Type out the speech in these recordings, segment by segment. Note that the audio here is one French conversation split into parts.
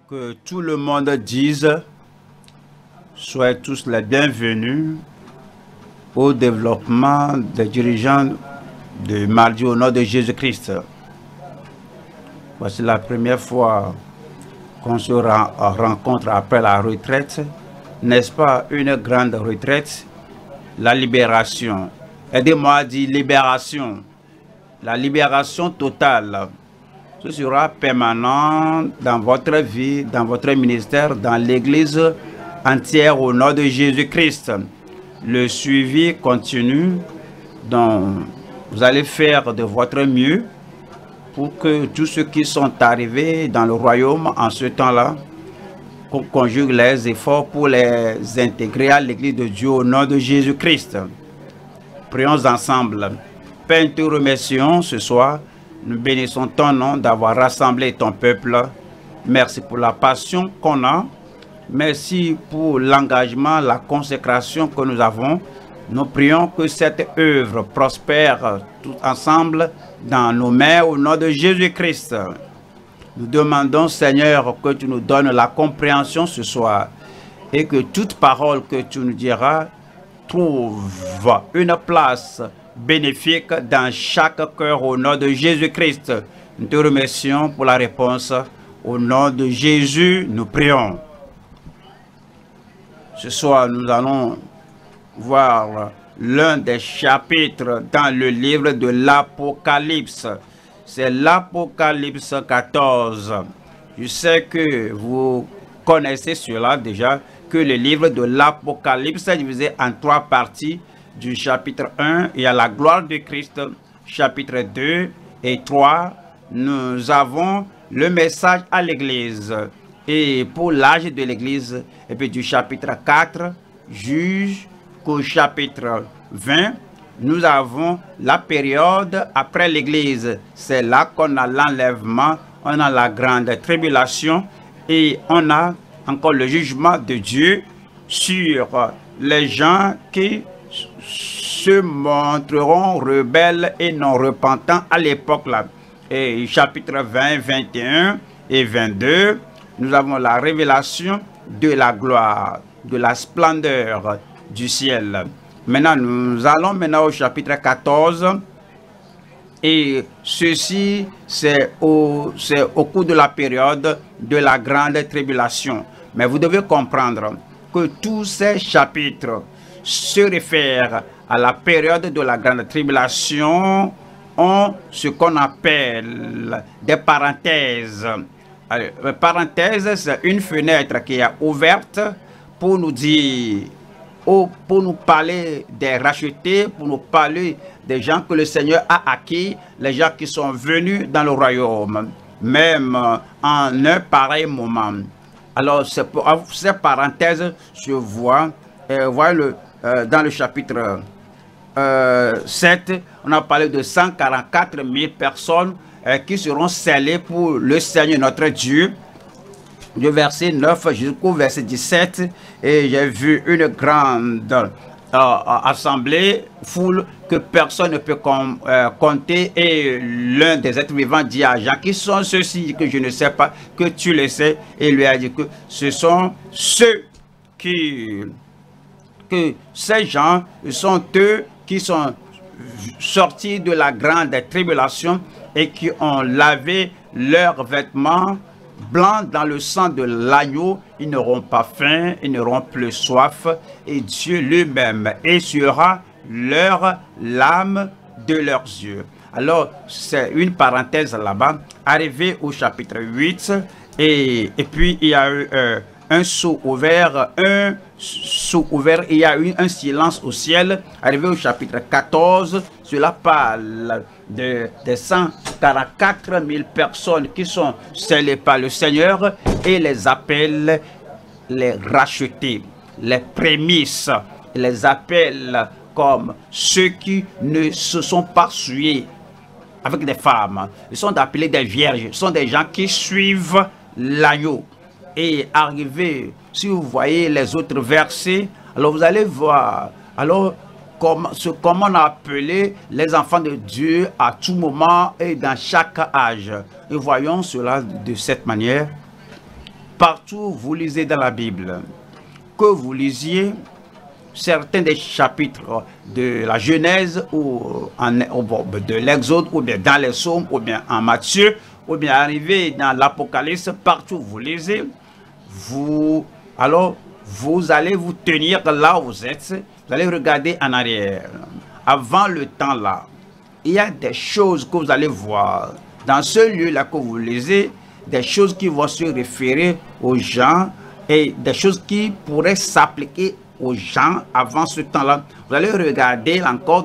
Que tout le monde dise, soyez tous les bienvenus au développement des dirigeants de mardi au nom de Jésus-Christ. Voici la première fois qu'on se rencontre après la retraite. N'est-ce pas une grande retraite? La libération. Aidez-moi à dire libération. La libération totale. Ce sera permanent dans votre vie, dans votre ministère, dans l'Église entière au nom de Jésus-Christ. Le suivi continue, donc vous allez faire de votre mieux pour que tous ceux qui sont arrivés dans le royaume en ce temps-là, qu'on conjugue les efforts pour les intégrer à l'Église de Dieu au nom de Jésus-Christ. Prions ensemble. Père, nous te remercions ce soir. Nous bénissons ton nom d'avoir rassemblé ton peuple. Merci pour la passion qu'on a. Merci pour l'engagement, la consécration que nous avons. Nous prions que cette œuvre prospère tout ensemble dans nos mains au nom de Jésus-Christ. Nous demandons, Seigneur, que tu nous donnes la compréhension ce soir et que toute parole que tu nous diras trouve une place bénéfique dans chaque cœur au nom de Jésus-Christ. Nous te remercions pour la réponse. Au nom de Jésus, nous prions. Ce soir, nous allons voir l'un des chapitres dans le livre de l'Apocalypse. C'est l'Apocalypse 14. Je sais que vous connaissez cela déjà, que le livre de l'Apocalypse est divisé en 3 parties. Du chapitre 1, il y a la gloire de Christ. Chapitre 2 et 3, nous avons le message à l'Église. Et pour l'âge de l'Église, et puis du chapitre 4 jusqu'au chapitre 20, nous avons la période après l'Église. C'est là qu'on a l'enlèvement, on a la grande tribulation et on a encore le jugement de Dieu sur les gens qui se montreront rebelles et non repentants à l'époque là. Et chapitre 20, 21 et 22, nous avons la révélation de la gloire, de la splendeur du ciel. Maintenant, nous allons maintenant au chapitre 14. Et ceci, c'est au cours de la période de la grande tribulation. Mais vous devez comprendre que tous ces chapitres se réfèrent à la période de la grande tribulation, ont ce qu'on appelle des parenthèses. Alors, parenthèse, c'est une fenêtre qui est ouverte pour nous dire, pour nous parler des rachetés, pour nous parler des gens que le Seigneur a acquis, les gens qui sont venus dans le royaume, même en un pareil moment. Alors, ces parenthèses se voient, dans le chapitre 7, on a parlé de 144 000 personnes qui seront scellées pour le Seigneur notre Dieu, du verset 9 jusqu'au verset 17. Et j'ai vu une grande assemblée, foule que personne ne peut compter. Et l'un des êtres vivants dit à Jean, qui sont ceux-ci que je ne sais pas, que tu le sais. Et lui a dit que ce sont ceux que ces gens sont eux qui sont sortis de la grande tribulation et qui ont lavé leurs vêtements blancs dans le sang de l'agneau. Ils n'auront pas faim, ils n'auront plus soif, et Dieu lui-même essuiera leur lame de leurs yeux. Alors, c'est une parenthèse là-bas. Arrivé au chapitre 8, et puis il y a eu un sceau ouvert, il y a eu un silence au ciel. Arrivé au chapitre 14, cela parle des 144 000 personnes qui sont scellées par le Seigneur et les appelle les rachetés, les prémices, les appelle comme ceux qui ne se sont pas souillés avec des femmes. Ils sont appelés des vierges, ce sont des gens qui suivent l'agneau. Et arrivé, si vous voyez les autres versets, alors vous allez voir alors comment on a appelé les enfants de Dieu à tout moment et dans chaque âge. Et voyons cela de cette manière. partout où vous lisez dans la Bible, que vous lisiez certains des chapitres de la Genèse ou de l'Exode, ou bien dans les Psaumes, ou bien en Matthieu, ou bien arrivé dans l'Apocalypse, partout où vous lisez, alors vous allez vous tenir là où vous êtes, vous allez regarder en arrière. Avant le temps là, il y a des choses que vous allez voir dans ce lieu-là que vous lisez, des choses qui vont se référer aux gens et des choses qui pourraient s'appliquer aux gens avant ce temps-là. Vous allez regarder encore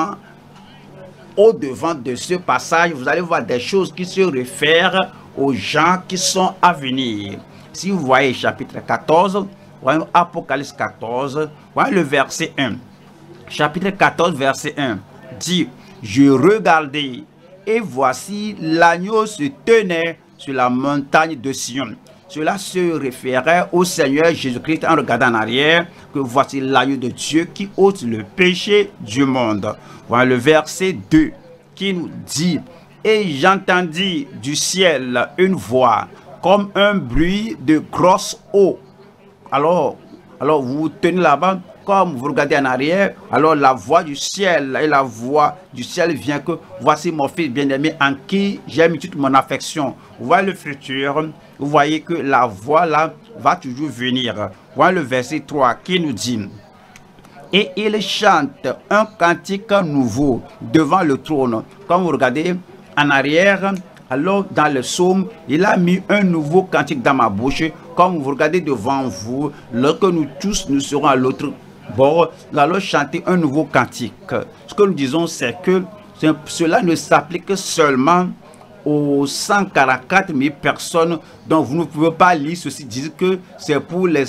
au-devant de ce passage, vous allez voir des choses qui se réfèrent aux gens qui sont à venir. Si vous voyez chapitre 14, voyez Apocalypse 14, voyez le verset 1. Chapitre 14, verset 1 dit: je regardais et voici l'agneau se tenait sur la montagne de Sion. Cela se référait au Seigneur Jésus-Christ en regardant en arrière, que voici l'agneau de Dieu qui ôte le péché du monde. Voilà le verset 2 qui nous dit: et j'entendis du ciel une voix comme un bruit de grosse eau. Alors vous vous tenez là-bas, comme vous regardez en arrière, alors la voix du ciel, et la voix du ciel vient que voici mon fils bien-aimé en qui j'ai mis toute mon affection. Vous voyez le futur, vous voyez que la voix là va toujours venir. Voilà le verset 3 qui nous dit: et il chante un cantique nouveau devant le trône. Quand vous regardez en arrière, alors dans le psaume, il a mis un nouveau cantique dans ma bouche. Comme vous regardez devant vous, lorsque nous tous nous serons à l'autre bord, nous allons chanter un nouveau cantique. Ce que nous disons, c'est que cela ne s'applique seulement aux 144 000 personnes dont vous ne pouvez pas lire ceci, dire que c'est pour les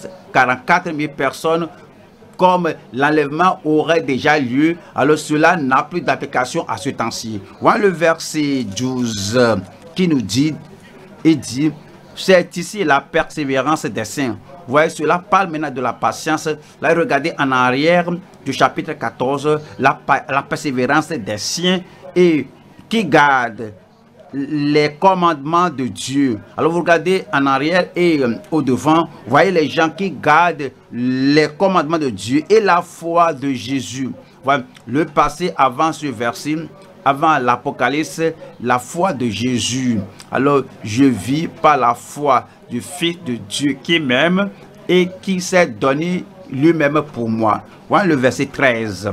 144 000 personnes. Comme l'enlèvement aurait déjà lieu, alors cela n'a plus d'application à ce temps-ci. Voilà le verset 12 qui nous dit, il dit: c'est ici la persévérance des saints. Vous voyez, cela parle maintenant de la patience. Là, regardez en arrière du chapitre 14, la persévérance des saints et qui gardent les commandements de Dieu. Alors vous regardez en arrière et au devant, vous voyez les gens qui gardent les commandements de Dieu et la foi de Jésus. Voilà le passé avant ce verset, avant l'Apocalypse, la foi de Jésus. Alors je vis par la foi du Fils de Dieu qui m'aime et qui s'est donné lui-même pour moi. Voilà le verset 13.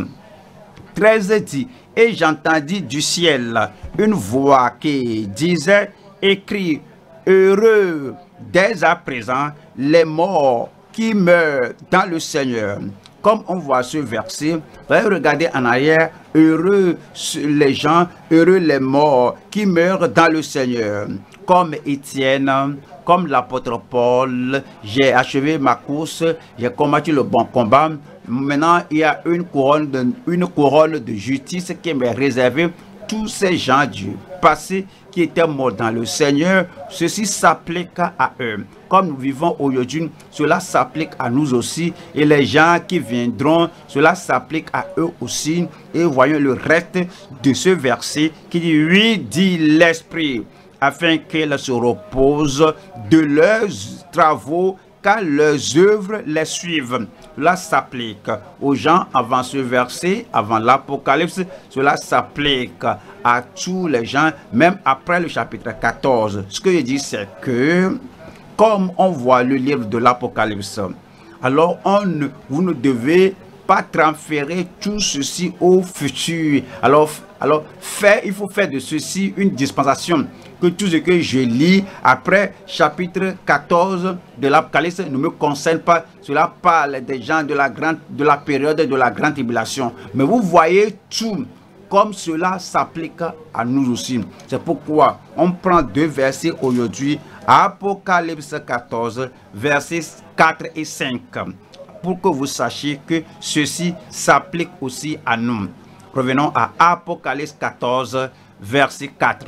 13 dit: et j'entendis du ciel une voix qui disait: écris, heureux dès à présent les morts qui meurent dans le Seigneur. Comme on voit ce verset, vous allez regarder en arrière: heureux les gens, heureux les morts qui meurent dans le Seigneur. Comme Étienne, comme l'apôtre Paul, j'ai achevé ma course, j'ai combattu le bon combat. Maintenant, il y a une couronne de justice qui m'est réservée. Tous ces gens du passé qui étaient morts dans le Seigneur, ceci s'applique à eux. Comme nous vivons aujourd'hui, cela s'applique à nous aussi. Et les gens qui viendront, cela s'applique à eux aussi. Et voyons le reste de ce verset qui dit: oui, dit l'Esprit, afin qu'ils se reposent de leurs travaux, car leurs œuvres les suivent. Cela s'applique aux gens avant ce verset, avant l'Apocalypse. Cela s'applique à tous les gens, même après le chapitre 14. Ce que je dis, c'est que, comme on voit le livre de l'Apocalypse, alors vous ne devez pas transférer tout ceci au futur. Alors il faut faire de ceci une dispensation. Que tout ce que je lis après chapitre 14 de l'Apocalypse ne me concerne pas. Cela parle des gens de la période de la grande tribulation. Mais vous voyez tout comme cela s'applique à nous aussi. C'est pourquoi on prend deux versets aujourd'hui. Apocalypse 14, versets 4 et 5. Pour que vous sachiez que ceci s'applique aussi à nous. Revenons à Apocalypse 14, verset 4.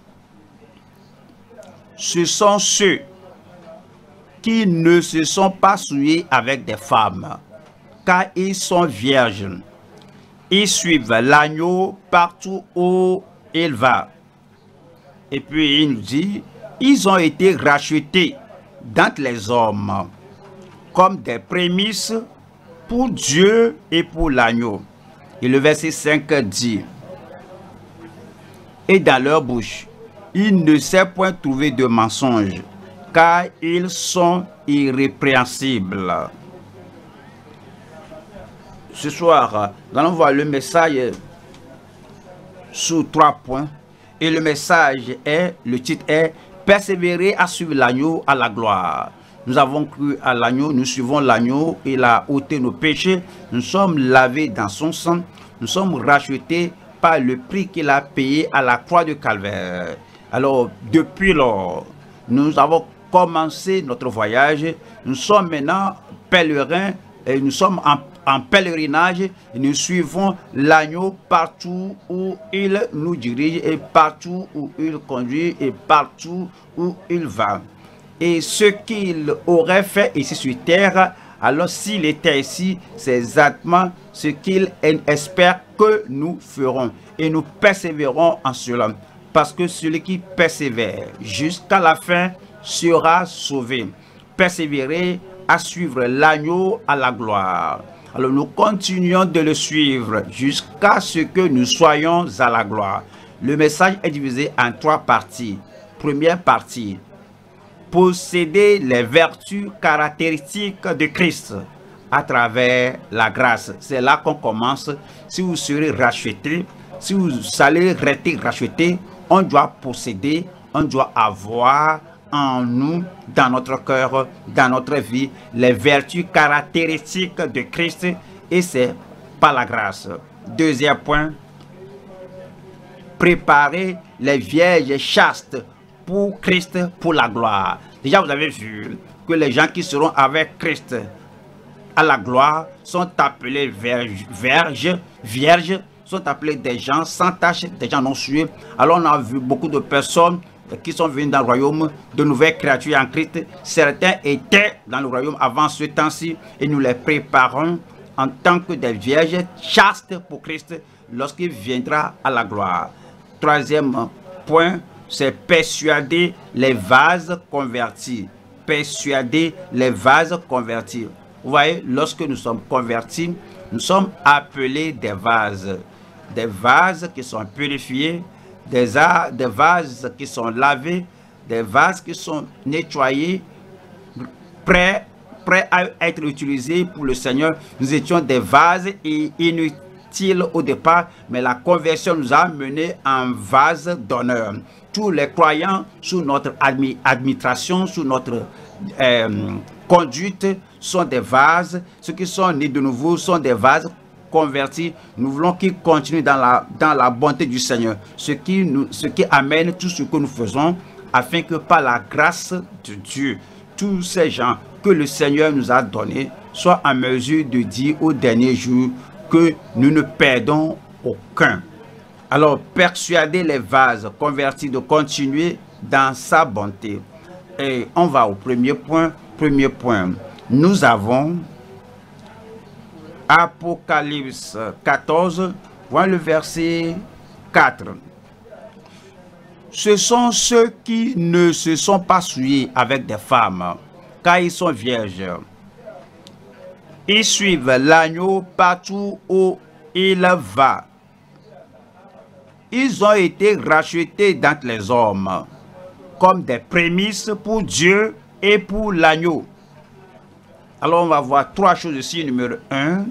Ce sont ceux qui ne se sont pas souillés avec des femmes, car ils sont vierges. Ils suivent l'agneau partout où il va. Et puis il nous dit: ils ont été rachetés d'entre les hommes, comme des prémices pour Dieu et pour l'agneau. Et le verset 5 dit, et dans leur bouche, il ne s'est point trouvé de mensonge, car ils sont irrépréhensibles. Ce soir, nous allons voir le message sous 3 points. Et le message est, le titre est « Persévérer à suivre l'agneau à la gloire ». Nous avons cru à l'agneau, nous suivons l'agneau, il a ôté nos péchés, nous sommes lavés dans son sang, nous sommes rachetés par le prix qu'il a payé à la croix de Calvaire. Alors, depuis lors, nous avons commencé notre voyage, nous sommes maintenant pèlerins, et nous sommes en pèlerinage, et nous suivons l'agneau partout où il nous dirige, et partout où il conduit, et partout où il va. Et ce qu'il aurait fait ici sur terre, alors s'il était ici, c'est exactement ce qu'il espère que nous ferons. Et nous persévérons en cela. Parce que celui qui persévère jusqu'à la fin sera sauvé. Persévérer à suivre l'agneau à la gloire. Alors nous continuons de le suivre jusqu'à ce que nous soyons à la gloire. Le message est divisé en 3 parties. Première partie, posséder les vertus caractéristiques de Christ à travers la grâce. C'est là qu'on commence. Si vous serez racheté, si vous allez rester racheté, on doit posséder, on doit avoir en nous, dans notre cœur, dans notre vie, les vertus caractéristiques de Christ, et c'est par la grâce. Deuxième point, préparer les vierges chastes pour Christ, pour la gloire. Déjà, vous avez vu que les gens qui seront avec Christ à la gloire sont appelés vierges, sont appelés des gens sans tache, des gens non souillés. Alors, on a vu beaucoup de personnes qui sont venues dans le royaume, de nouvelles créatures en Christ. Certains étaient dans le royaume avant ce temps-ci, et nous les préparons en tant que des vierges chastes pour Christ lorsqu'il viendra à la gloire. Troisième point, c'est persuader les vases convertis. Persuader les vases convertis. Vous voyez, lorsque nous sommes convertis, nous sommes appelés des vases. Des vases qui sont purifiés, des vases qui sont lavés, des vases qui sont nettoyés, prêts à être utilisés pour le Seigneur. Nous étions des vases inutiles au départ, mais la conversion nous a menés en vase d'honneur. Tous les croyants sous notre administration, sous notre conduite, sont des vases. Ceux qui sont nés de nouveau sont des vases convertis. Nous voulons qu'ils continuent dans la bonté du Seigneur. Ce qui amène tout ce que nous faisons, afin que par la grâce de Dieu, tous ces gens que le Seigneur nous a donnés soient en mesure de dire au dernier jour que nous ne perdons aucun. Alors, persuader les vases convertis de continuer dans sa bonté. Et on va au premier point. Premier point, nous avons Apocalypse 14, voilà le verset 4. Ce sont ceux qui ne se sont pas souillés avec des femmes, car ils sont vierges. Ils suivent l'agneau partout où il va. Ils ont été rachetés d'entre les hommes, comme des prémices pour Dieu et pour l'agneau. Alors on va voir 3 choses ici. Numéro 1,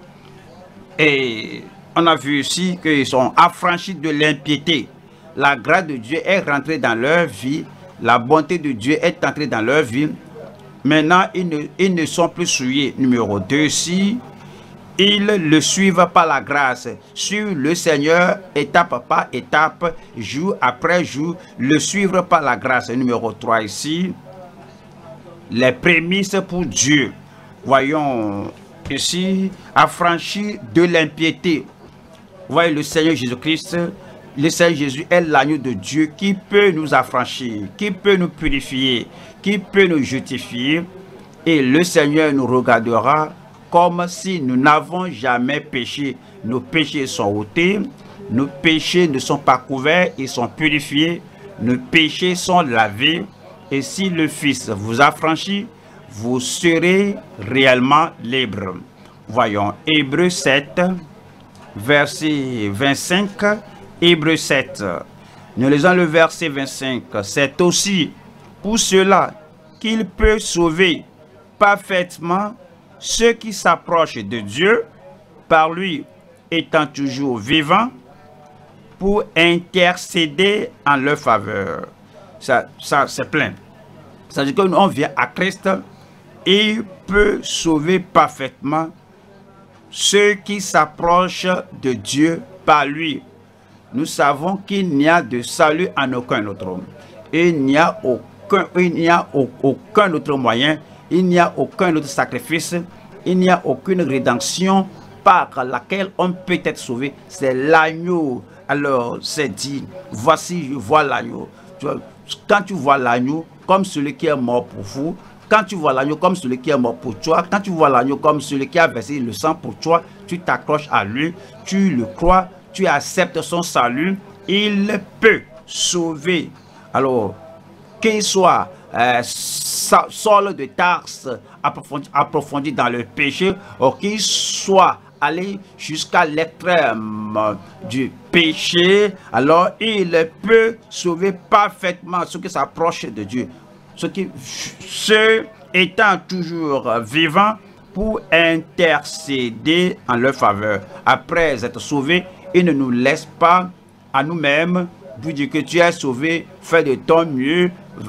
et on a vu ici qu'ils sont affranchis de l'impiété. La grâce de Dieu est rentrée dans leur vie, la bonté de Dieu est entrée dans leur vie. Maintenant ils ne sont plus souillés. Numéro 2 ici, ils le suivent par la grâce, suivent le Seigneur étape par étape, jour après jour, le suivre par la grâce. Numéro 3 ici, les prémices pour Dieu. Voyons ici, affranchis de l'impiété. Vous voyez le Seigneur Jésus-Christ, le Seigneur Jésus est l'agneau de Dieu qui peut nous affranchir, qui peut nous purifier, qui peut nous justifier. Et le Seigneur nous regardera comme si nous n'avons jamais péché. Nos péchés sont ôtés, nos péchés ne sont pas couverts, ils sont purifiés, nos péchés sont lavés. Et si le Fils vous affranchit, vous serez réellement libre. Voyons, Hébreux 7, verset 25. Hébreux 7. Nous lisons le verset 25. C'est aussi pour cela qu'il peut sauver parfaitement ceux qui s'approchent de Dieu, par lui étant toujours vivant, pour intercéder en leur faveur. Ça c'est plein. C'est-à-dire que nous, on vient à Christ et il peut sauver parfaitement ceux qui s'approchent de Dieu par lui. Nous savons qu'il n'y a de salut en aucun autre homme. Il n'y a aucun autre moyen, il n'y a aucun autre sacrifice, il n'y a aucune rédemption par laquelle on peut être sauvé. C'est l'agneau. Alors, c'est dit, voici, je vois l'agneau. Quand tu vois l'agneau comme celui qui est mort pour vous, quand tu vois l'agneau comme celui qui est mort pour toi, quand tu vois l'agneau comme celui qui a versé le sang pour toi, tu t'accroches à lui, tu le crois, tu acceptes son salut, il peut sauver. Alors, qu'il soit Saul de Tarse approfondi dans le péché, ou qu'il soit allé jusqu'à l'extrême du péché, alors il peut sauver parfaitement ceux qui s'approchent de Dieu, ceux étant toujours vivants pour intercéder en leur faveur. Après être sauvés, il ne nous laisse pas à nous-mêmes, pour dire que tu es sauvé, fais de ton mieux,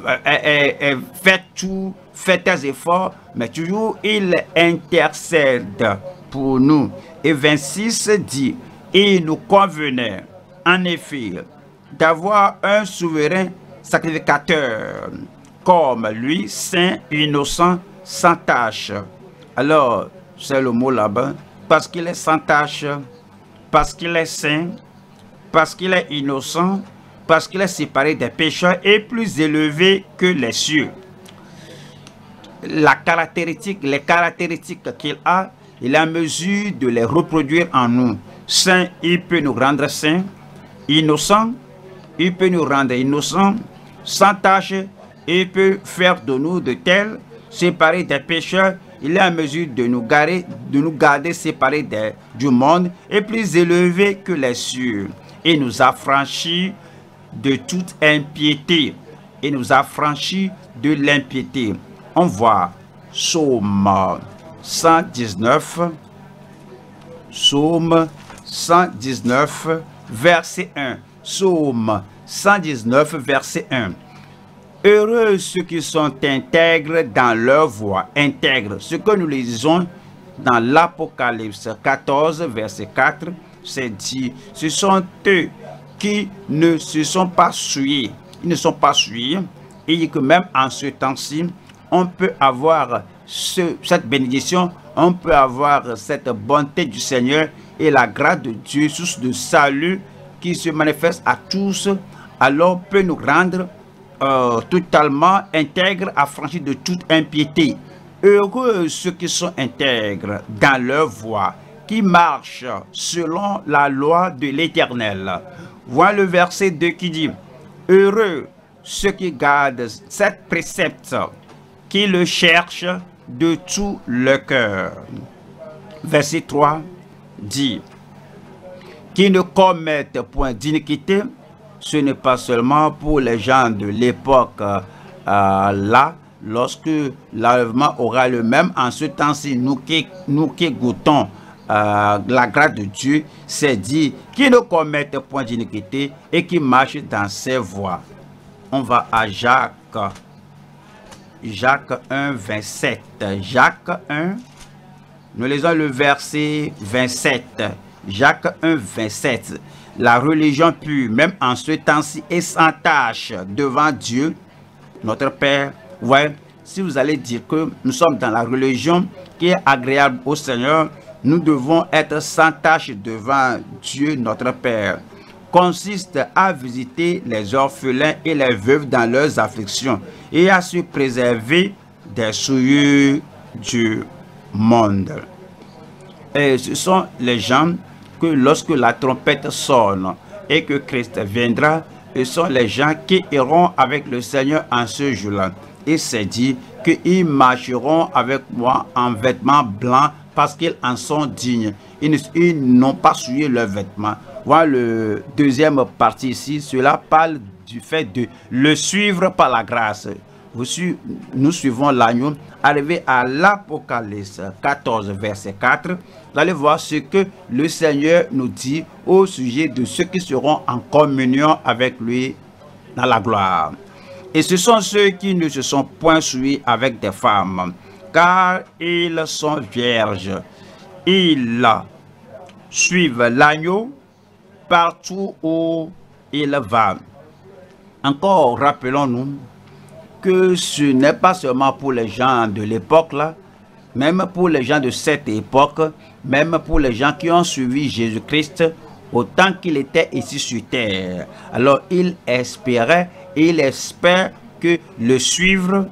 fais tout, fais tes efforts, mais toujours il intercède pour nous. Et 26 dit, il nous convenait en effet d'avoir un souverain sacrificateur comme lui, saint, innocent, sans tache. Alors, c'est le mot là-bas, parce qu'il est sans tache, parce qu'il est saint, parce qu'il est innocent, parce qu'il est séparé des pécheurs et plus élevé que les cieux. Les caractéristiques qu'il a, il est en mesure de les reproduire en nous. Saint, il peut nous rendre saints. Innocent, il peut nous rendre innocents. Sans tache, il peut faire de nous de tels, séparés des pécheurs. Il est en mesure de nous garder séparés du monde et plus élevés que les cieux. Et nous affranchit de toute impiété. Et nous affranchit de l'impiété. On voit Psaume 119, Psaume 119, verset 1. Psaume 119, verset 1. Heureux ceux qui sont intègres dans leur voie. Intègres. Ce que nous lisons dans l'Apocalypse 14, verset 4, c'est dit, ce sont eux qui ne se sont pas souillés. Ils ne sont pas souillés. Et que même en ce temps-ci, on peut avoir cette bénédiction, on peut avoir cette bonté du Seigneur et la grâce de Dieu, source de salut qui se manifeste à tous, alors peut nous rendre totalement intègres, affranchis de toute impiété. Heureux ceux qui sont intègres dans leur voie, qui marchent selon la loi de l'Éternel. Voilà le verset 2 qui dit, heureux ceux qui gardent cette précepte, qui le cherchent de tout le cœur. Verset 3 dit, qui ne commettent point d'iniquité. Ce n'est pas seulement pour les gens de l'époque là, lorsque l'enlèvement aura le même en ce temps-ci, nous qui goûtons la grâce de Dieu, c'est dit, qui ne commettent point d'iniquité et qui marchent dans ses voies. On va à Jacques 1, 27. Jacques 1, nous lisons le verset 27. Jacques 1, 27. La religion pure, même en ce temps-ci, est sans tâche devant Dieu, notre Père. Ouais, si vous allez dire que nous sommes dans la religion qui est agréable au Seigneur, nous devons être sans tâche devant Dieu, notre Père. Consiste à visiter les orphelins et les veuves dans leurs afflictions et à se préserver des souillures du monde. Et ce sont les gens que lorsque la trompette sonne et que Christ viendra, sont les gens qui iront avec le Seigneur en ce jour-là. Il s'est dit qu'ils marcheront avec moi en vêtements blancs parce qu'ils en sont dignes. Ils n'ont pas souillé leurs vêtements. Voilà le deuxième partie ici. Cela parle du fait de le suivre par la grâce. Nous suivons l'agneau. Arrivé à l'Apocalypse 14, verset 4, vous allez voir ce que le Seigneur nous dit au sujet de ceux qui seront en communion avec lui dans la gloire. Et ce sont ceux qui ne se sont point souillés avec des femmes, car ils sont vierges. Ils suivent l'agneau partout où il va. Encore rappelons-nous que ce n'est pas seulement pour les gens de l'époque là, même pour les gens de cette époque, même pour les gens qui ont suivi Jésus-Christ autant qu'il était ici sur terre. Alors il espérait et il espère que le suivre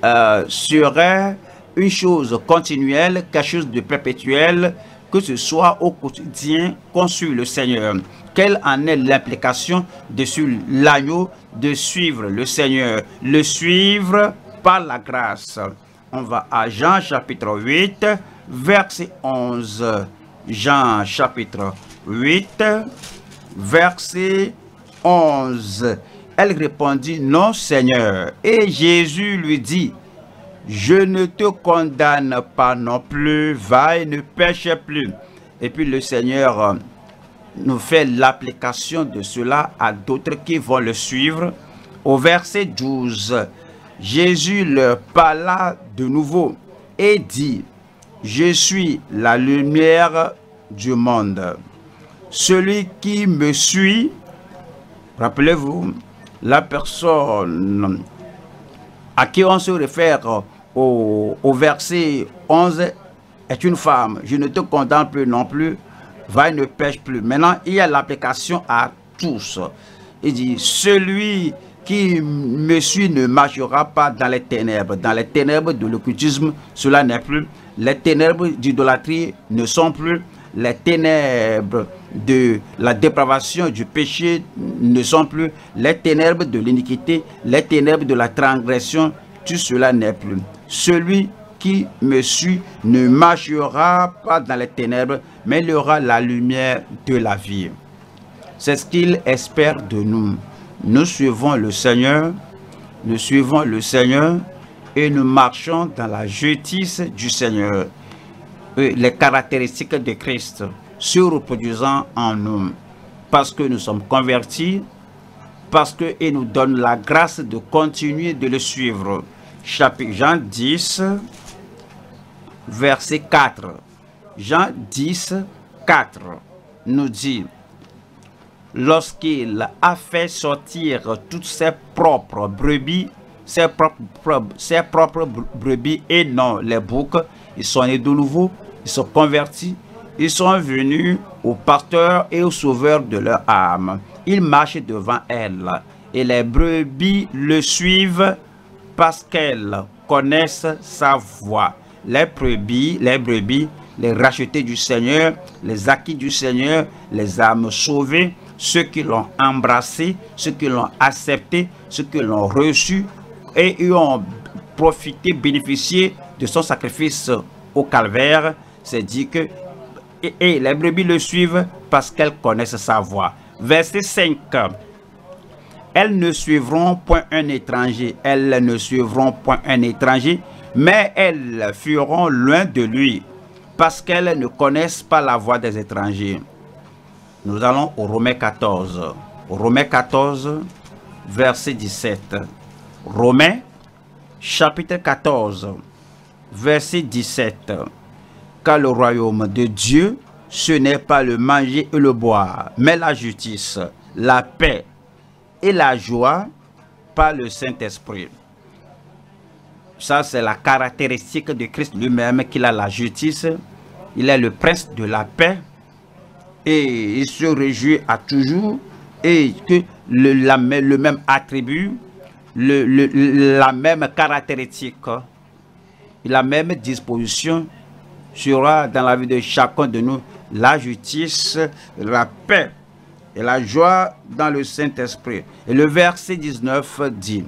serait une chose continuelle, quelque chose de perpétuel, que ce soit au quotidien qu'on suit le Seigneur. Quelle en est l'implication de suivre l'agneau, de suivre le Seigneur, le suivre par la grâce. On va à Jean chapitre 8, verset 11. Jean chapitre 8, verset 11. Elle répondit, non Seigneur. Et Jésus lui dit, je ne te condamne pas non plus, va et ne pêche plus. Et puis le Seigneur nous fait l'application de cela à d'autres qui vont le suivre. Au verset 12, Jésus leur parla de nouveau et dit, je suis la lumière du monde. Celui qui me suit, rappelez-vous, la personne à qui on se réfère au verset 11 est une femme. Je ne te condamne plus non plus, va et ne pêche plus. Maintenant, il y a l'application à tous. Il dit, celui qui me suit ne marchera pas dans les ténèbres. Dans les ténèbres de l'occultisme, cela n'est plus. Les ténèbres d'idolâtrie ne sont plus. Les ténèbres de la dépravation du péché ne sont plus. Les ténèbres de l'iniquité, les ténèbres de la transgression, tout cela n'est plus. Celui qui me suit ne marchera pas dans les ténèbres, mais il aura la lumière de la vie. C'est ce qu'il espère de nous. Nous suivons le Seigneur, et nous marchons dans la justice du Seigneur. Les caractéristiques de Christ se reproduisant en nous, parce que nous sommes convertis, parce qu'il nous donne la grâce de continuer de le suivre. Chapitre Jean 10, verset 4. Jean 10, 4 nous dit, lorsqu'il a fait sortir toutes ses propres brebis, ses propres brebis et non les boucs, ils sont nés de nouveau, ils sont convertis, ils sont venus au pasteur et au sauveur de leur âme. Ils marchent devant elles et les brebis le suivent parce qu'elles connaissent sa voix. Les brebis, les rachetés du Seigneur, les acquis du Seigneur, les âmes sauvées, ceux qui l'ont embrassé, ceux qui l'ont accepté, ceux qui l'ont reçu et ils ont profité, bénéficié de son sacrifice au calvaire. C'est dit que et les brebis le suivent parce qu'elles connaissent sa voix. Verset 5. Elles ne suivront point un étranger, elles ne suivront point un étranger, mais elles fuiront loin de lui, parce qu'elles ne connaissent pas la voix des étrangers. Nous allons au Romains 14. Romains 14, verset 17. Romains, chapitre 14, verset 17. Car le royaume de Dieu, ce n'est pas le manger et le boire, mais la justice, la paix et la joie par le Saint-Esprit. Ça, c'est la caractéristique de Christ lui-même, qu'il a la justice, il est le prince de la paix, et il se réjouit à toujours, et que le même attribut, la même caractéristique, la même disposition sera dans la vie de chacun de nous, la justice, la paix et la joie dans le Saint-Esprit. Et le verset 19 dit: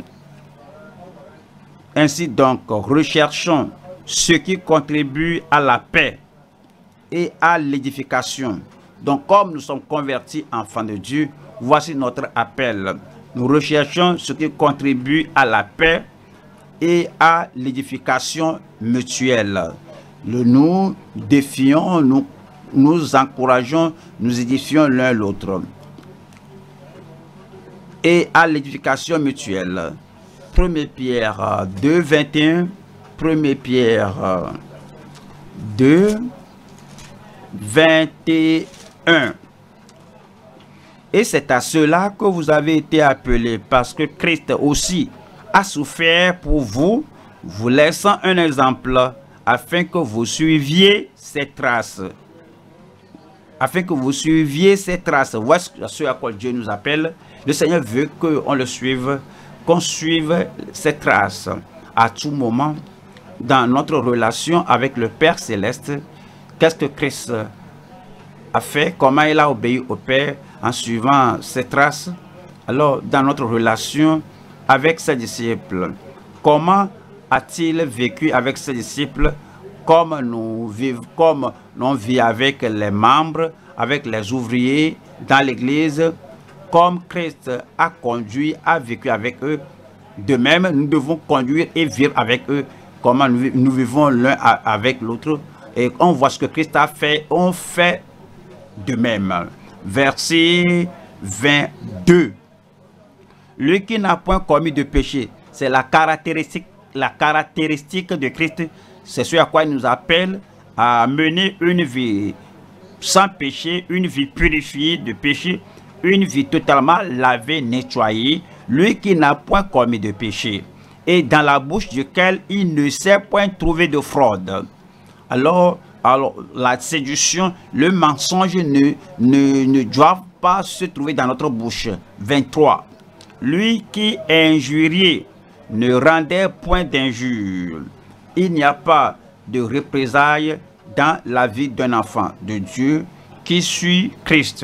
ainsi donc, recherchons ce qui contribue à la paix et à l'édification. Donc, comme nous sommes convertis enfants de Dieu, voici notre appel. Nous recherchons ce qui contribue à la paix et à l'édification mutuelle. Nous défions, nous encourageons, nous édifions l'un l'autre. Et à l'édification mutuelle. 1 Pierre 2, 21. 1 Pierre 2, 21. Et c'est à cela que vous avez été appelés, parce que Christ aussi a souffert pour vous, vous laissant un exemple, afin que vous suiviez ses traces. Afin que vous suiviez ses traces. Voici ce à quoi Dieu nous appelle. Le Seigneur veut qu'on le suive, qu'on suive ses traces à tout moment dans notre relation avec le Père Céleste. Qu'est-ce que Christ a fait? Comment il a obéi au Père en suivant ses traces? Alors, dans notre relation avec ses disciples, comment a-t-il vécu avec ses disciples? Comme nous vivons, comme on vit avec les membres, avec les ouvriers dans l'église, comme Christ a conduit, a vécu avec eux. De même, nous devons conduire et vivre avec eux, comment nous vivons l'un avec l'autre. Et on voit ce que Christ a fait, on fait de même. Verset 22. Lui qui n'a point commis de péché, c'est la caractéristique de Christ. C'est ce à quoi il nous appelle à mener une vie sans péché, une vie purifiée de péché, une vie totalement lavée, nettoyée. Lui qui n'a point commis de péché, et dans la bouche duquel il ne s'est point trouvé de fraude. Alors la séduction, le mensonge ne doivent pas se trouver dans notre bouche. 23. Lui qui injuriait ne rendait point d'injure. Il n'y a pas de représailles dans la vie d'un enfant de Dieu qui suit Christ.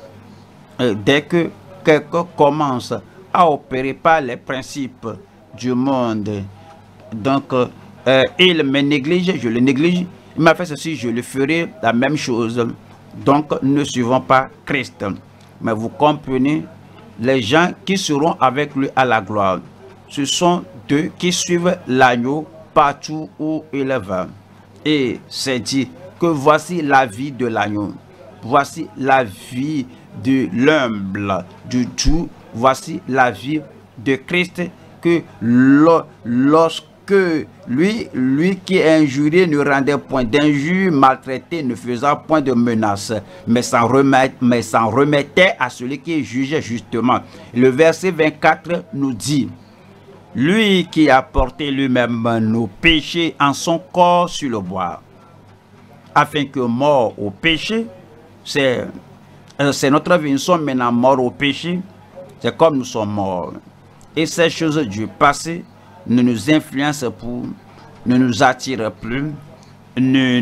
Dès que quelqu'un commence à opérer par les principes du monde, donc il me néglige, je le néglige. Il m'a fait ceci, je le ferai la même chose. Donc, ne suivons pas Christ. Mais vous comprenez, les gens qui seront avec lui à la gloire, ce sont ceux qui suivent l'agneau partout où il va. Et c'est dit que voici la vie de l'agneau. Voici la vie de l'humble, du tout. Voici la vie de Christ, que lorsque lui qui injuriait ne rendait point d'injure, maltraité ne faisait point de menaces, mais s'en remettait à celui qui jugeait justement. Le verset 24 nous dit: lui qui a porté lui-même nos péchés en son corps sur le bois, afin que mort au péché, c'est notre vie, nous sommes maintenant morts au péché, c'est comme nous sommes morts. Et ces choses du passé ne nous influencent plus, ne nous attirent plus, ne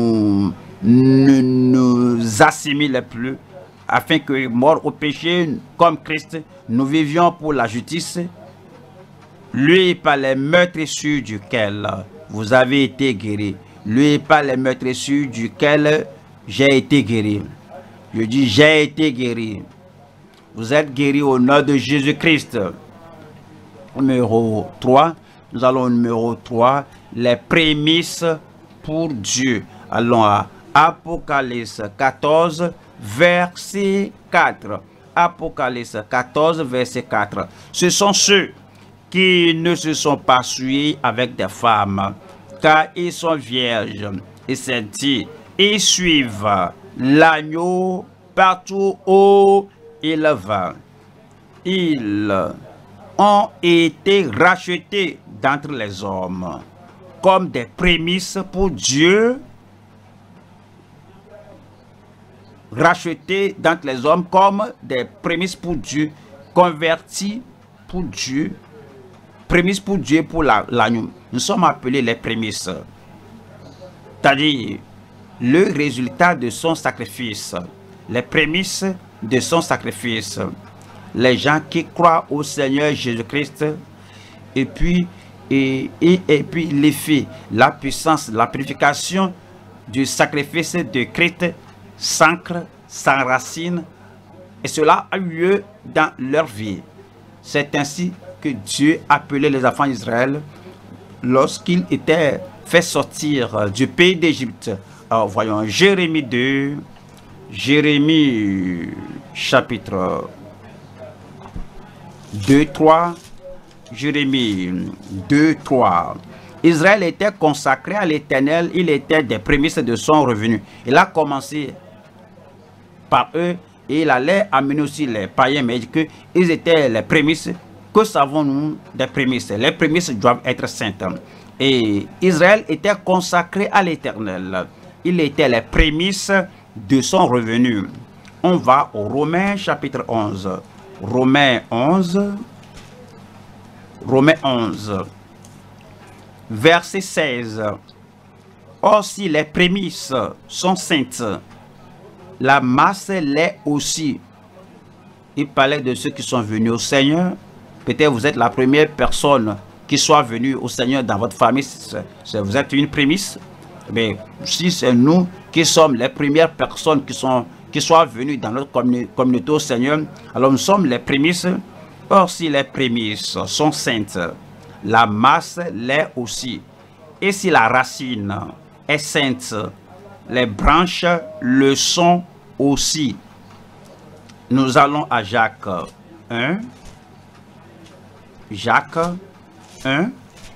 nous assimilent plus, afin que, morts au péché, comme Christ, nous vivions pour la justice. Lui, par les meurtrissures duquel vous avez été guéris. Lui, par les meurtrissures duquel j'ai été guéri. Je dis, j'ai été guéri. Vous êtes guéris au nom de Jésus-Christ. Numéro 3. Nous allons au numéro 3. Les prémices pour Dieu. Allons à Apocalypse 14, verset 4. Apocalypse 14, verset 4. Ce sont ceux qui ne se sont pas souillés avec des femmes, car ils sont vierges. Et c'est dit, ils suivent l'agneau partout où il va. Ils ont été rachetés d'entre les hommes comme des prémices pour Dieu. Rachetés d'entre les hommes comme des prémices pour Dieu, convertis pour Dieu. Prémices pour Dieu, pour l'agneau. Nous sommes appelés les prémices. C'est-à-dire le résultat de son sacrifice. Les prémices de son sacrifice. Les gens qui croient au Seigneur Jésus-Christ, et puis l'effet, la puissance, la purification du sacrifice de Christ s'ancre, s'enracine, et cela a eu lieu dans leur vie. C'est ainsi que Dieu appelait les enfants d'Israël lorsqu'ils étaient fait sortir du pays d'Égypte. Alors voyons Jérémie 2, Jérémie chapitre 2, 3, Jérémie 2, 3. Israël était consacré à l'Éternel, il était des prémices de son revenu. Il a commencé par eux et il allait amener aussi les païens, mais qu'ils étaient les prémices. Que savons-nous des prémices? Les prémices doivent être saintes. Et Israël était consacré à l'Éternel. Il était les prémices de son revenu. On va au Romains chapitre 11. Romains 11. Romains 11. Verset 16. Or, si les prémices sont saintes, la masse l'est aussi. Il parlait de ceux qui sont venus au Seigneur. Peut-être vous êtes la première personne qui soit venue au Seigneur dans votre famille. Vous êtes une prémisse. Mais si c'est nous qui sommes les premières personnes qui soient venues dans notre communauté au Seigneur, alors nous sommes les prémices. Or, si les prémices sont saintes, la masse l'est aussi. Et si la racine est sainte, les branches le sont aussi. Nous allons à Jacques 1. Jacques 1,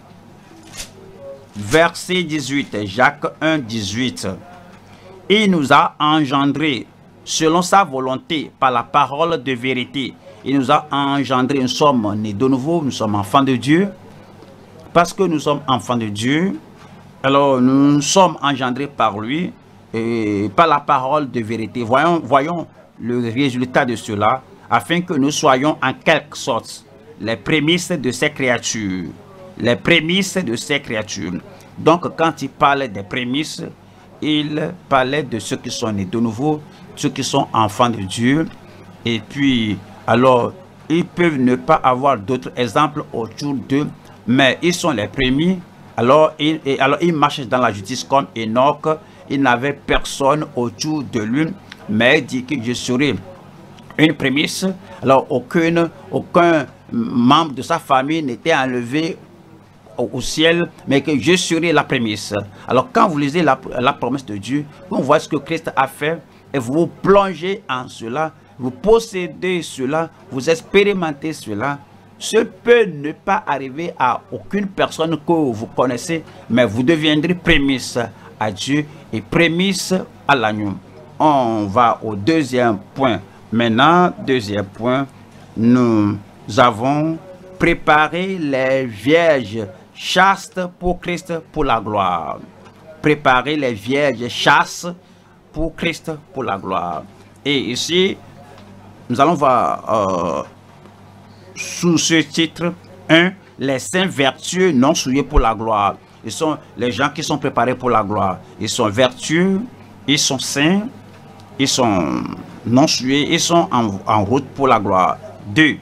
verset 18. Jacques 1, 18. Il nous a engendrés selon sa volonté par la parole de vérité. Il nous a engendrés, nous sommes nés de nouveau, nous sommes enfants de Dieu. Parce que nous sommes enfants de Dieu, alors nous sommes engendrés par lui et par la parole de vérité. Voyons le résultat de cela, afin que nous soyons en quelque sorte les prémices de ces créatures. Les prémices de ces créatures. Donc quand il parlait des prémices, il parlait de ceux qui sont nés de nouveau, ceux qui sont enfants de Dieu. Et puis, alors, ils peuvent ne pas avoir d'autres exemples autour d'eux, mais ils sont les premiers. Alors ils marchent dans la justice comme Enoch. Il n'avait personne autour de lui, mais il dit que je serai une prémisse. Alors aucun membre de sa famille n'était enlevé au ciel, mais que je serai la prémisse. Alors quand vous lisez la promesse de Dieu, vous voyez ce que Christ a fait et vous vous plongez en cela, vous possédez cela, vous expérimentez cela. Ce peut ne pas arriver à aucune personne que vous connaissez, mais vous deviendrez prémisse à Dieu et prémisse à l'agneau. On va au deuxième point. Maintenant, deuxième point, nous avons préparé les vierges chastes pour Christ, pour la gloire. Préparer les vierges chastes pour Christ, pour la gloire. Et ici, nous allons voir sous ce titre 1, les saints vertueux non souillés pour la gloire. Ils sont les gens qui sont préparés pour la gloire. Ils sont vertueux, ils sont saints, ils sont non souillés, ils sont en route pour la gloire. 2.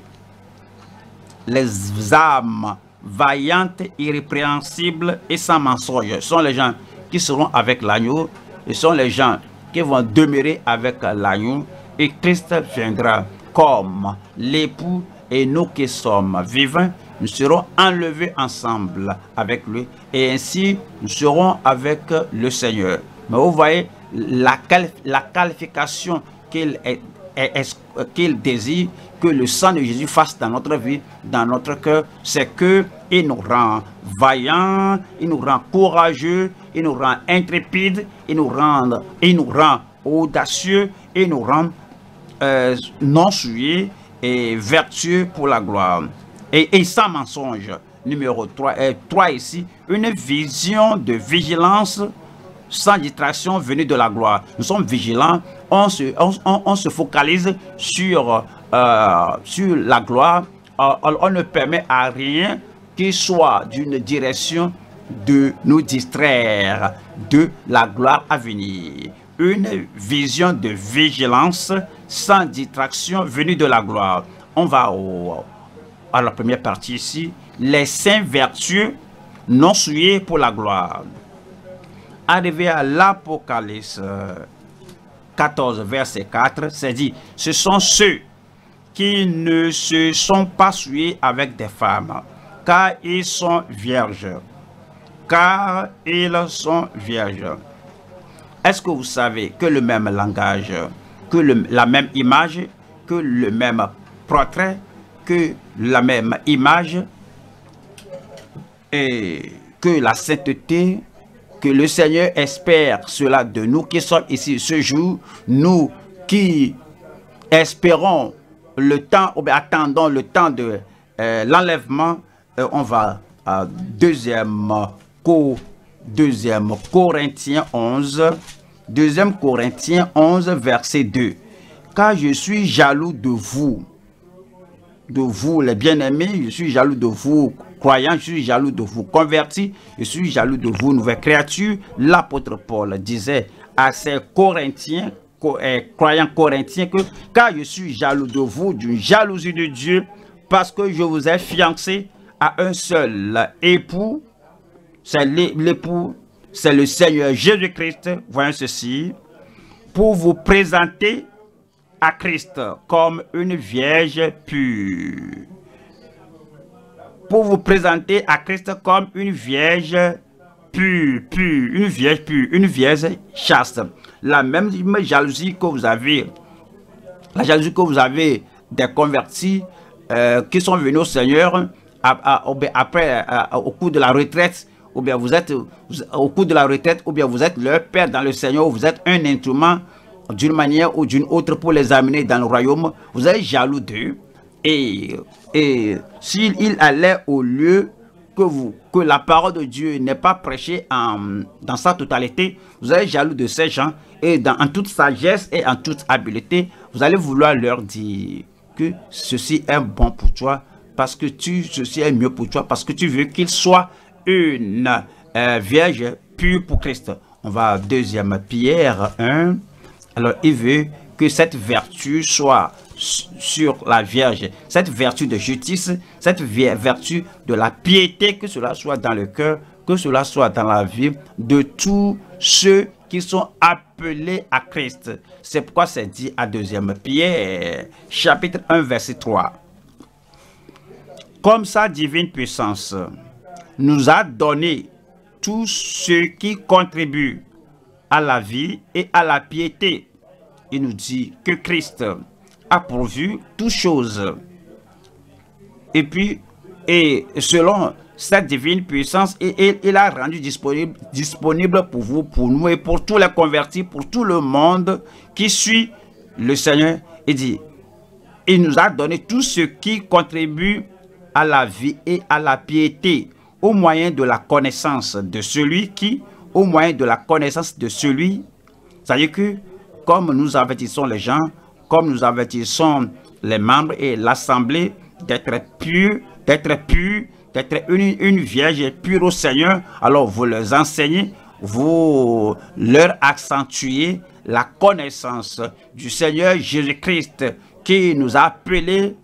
Les âmes vaillantes, irrépréhensibles et sans mensonge. Ce sont les gens qui seront avec l'agneau. Ce sont les gens qui vont demeurer avec l'agneau. Et Christ viendra comme l'époux. Et nous qui sommes vivants, nous serons enlevés ensemble avec lui. Et ainsi, nous serons avec le Seigneur. Mais vous voyez, la qualification qu'il désire que le sang de Jésus fasse dans notre vie, dans notre cœur, c'est qu'il nous rend vaillants, il nous rend courageux, il nous rend intrépides, il nous rend audacieux, il nous rend non souillés et vertueux pour la gloire. Et sans mensonge. Numéro 3, 3 ici, une vision de vigilance sans distraction venue de la gloire. Nous sommes vigilants, on se focalise sur la gloire. On ne permet à rien qui soit d'une direction de nous distraire de la gloire à venir. Une vision de vigilance sans distraction, venus de la gloire. On va à la première partie ici. Les saints vertueux non souillés pour la gloire. Arrivé à l'Apocalypse 14, verset 4, c'est dit, ce sont ceux qui ne se sont pas souillés avec des femmes, car ils sont vierges. Car ils sont vierges. Est-ce que vous savez que le même langage, que la même image, que le même portrait, que la même image, et que la sainteté, que le Seigneur espère cela de nous qui sommes ici ce jour, nous qui espérons le temps, ou bien attendons le temps de l'enlèvement, on va à 2 Corinthiens 11, 2 Corinthiens 11, verset 2. Car je suis jaloux de vous les bien-aimés, je suis jaloux de vous croyants, je suis jaloux de vous convertis, je suis jaloux de vous nouvelles créatures. L'apôtre Paul disait à ces Corinthiens, croyants corinthiens, que car je suis jaloux de vous d'une jalousie de Dieu, parce que je vous ai fiancé à un seul époux, c'est l'époux, c'est le Seigneur Jésus-Christ. Voyons ceci, pour vous présenter à Christ comme une vierge pure. Pour vous présenter à Christ comme une vierge pure, une vierge pure, une vierge chaste. La même jalousie que vous avez, la jalousie que vous avez des convertis qui sont venus au Seigneur après, au cours de la retraite, ou bien vous êtes au cours de la retraite, ou bien vous êtes leur père dans le Seigneur, ou vous êtes un instrument d'une manière ou d'une autre pour les amener dans le royaume. Vous êtes jaloux d'eux, et s'il allait au lieu que la parole de Dieu n'est pas prêchée dans sa totalité, vous êtes jaloux de ces gens, et en toute sagesse et en toute habileté, vous allez vouloir leur dire que ceci est bon pour toi, parce que ceci est mieux pour toi, parce que tu veux qu'il soit une vierge pure pour Christ. On va à 2 Pierre 1. Alors, il veut que cette vertu soit sur la Vierge, cette vertu de justice, cette vertu de la piété, que cela soit dans le cœur, que cela soit dans la vie de tous ceux qui sont appelés à Christ. C'est pourquoi c'est dit à 2 Pierre, chapitre 1, verset 3. Comme sa divine puissance nous a donné tout ce qui contribue à la vie et à la piété. Il nous dit que Christ a pourvu toutes choses. Et puis, selon cette divine puissance, il a rendu disponible pour vous, pour nous et pour tous les convertis, pour tout le monde qui suit le Seigneur. Il dit, il nous a donné tout ce qui contribue à la vie et à la piété, au moyen de la connaissance de celui qui, au moyen de la connaissance de celui, c'est-à-dire que comme nous avertissons les gens, comme nous avertissons les membres et l'assemblée d'être purs, d'être une vierge pure au Seigneur, alors vous leur enseignez, vous leur accentuez la connaissance du Seigneur Jésus-Christ qui nous a appelés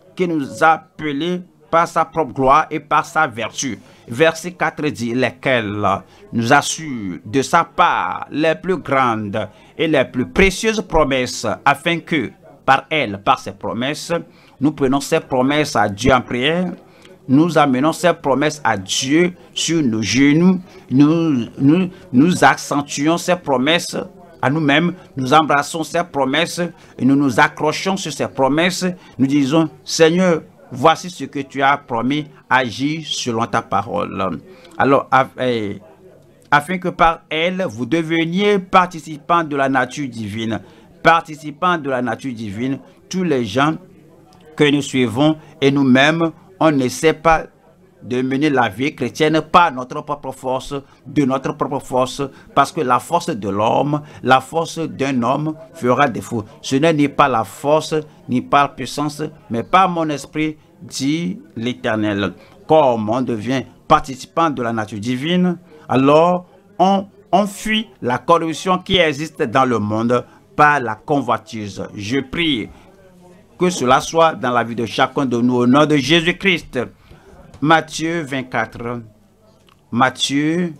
par sa propre gloire et par sa vertu. Verset 4 dit, lesquels nous assurent de sa part les plus grandes et les plus précieuses promesses, afin que par elles, par ces promesses, nous prenons ces promesses à Dieu en prière, nous amenons ces promesses à Dieu sur nos genoux, nous accentuons ces promesses à nous-mêmes, nous embrassons ces promesses et nous nous accrochons sur ces promesses, nous disons, Seigneur, voici ce que tu as promis, agis selon ta parole. Alors, afin que par elle, vous deveniez participants de la nature divine. Participants de la nature divine, tous les gens que nous suivons et nous-mêmes, on n'essaie pas de mener la vie chrétienne par notre propre force, de notre propre force, parce que la force de l'homme, la force d'un homme fera défaut. Ce n'est ni par la force, ni par la puissance, mais par mon esprit, dit l'Éternel. Comme on devient participant de la nature divine, alors on fuit la corruption qui existe dans le monde par la convoitise. Je prie que cela soit dans la vie de chacun de nous au nom de Jésus-Christ. Matthieu 24. Matthieu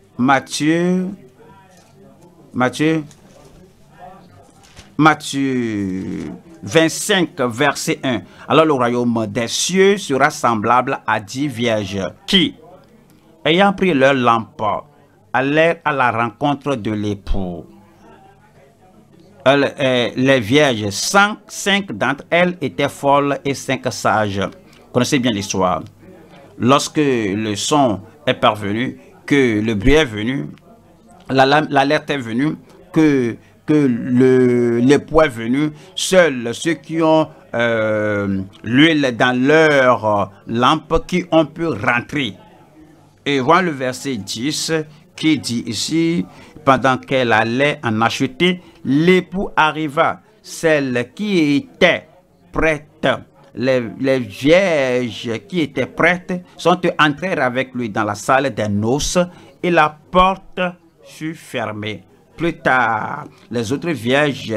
25, verset 1. Alors le royaume des cieux sera semblable à 10 vierges qui, ayant pris leur lampe, allèrent à la rencontre de l'époux. Les vierges, 5 d'entre elles étaient folles et 5 sages. Vous connaissez bien l'histoire. Lorsque le son est parvenu, que le bruit est venu, l'alerte est venue, que l'époux est venu, seuls ceux qui ont l'huile dans leur lampe qui ont pu rentrer. Et voilà le verset 10 qui dit ici, pendant qu'elle allait en acheter, l'époux arriva, celle qui était prête. Les vierges qui étaient prêtes sont entrées avec lui dans la salle des noces et la porte fut fermée. Plus tard, les autres vierges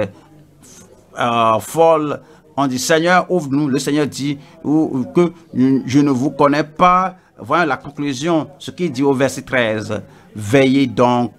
folles ont dit, Seigneur, ouvre-nous. Le Seigneur dit que je ne vous connais pas. Voyons la conclusion, ce qu'il dit au verset 13. Veillez donc,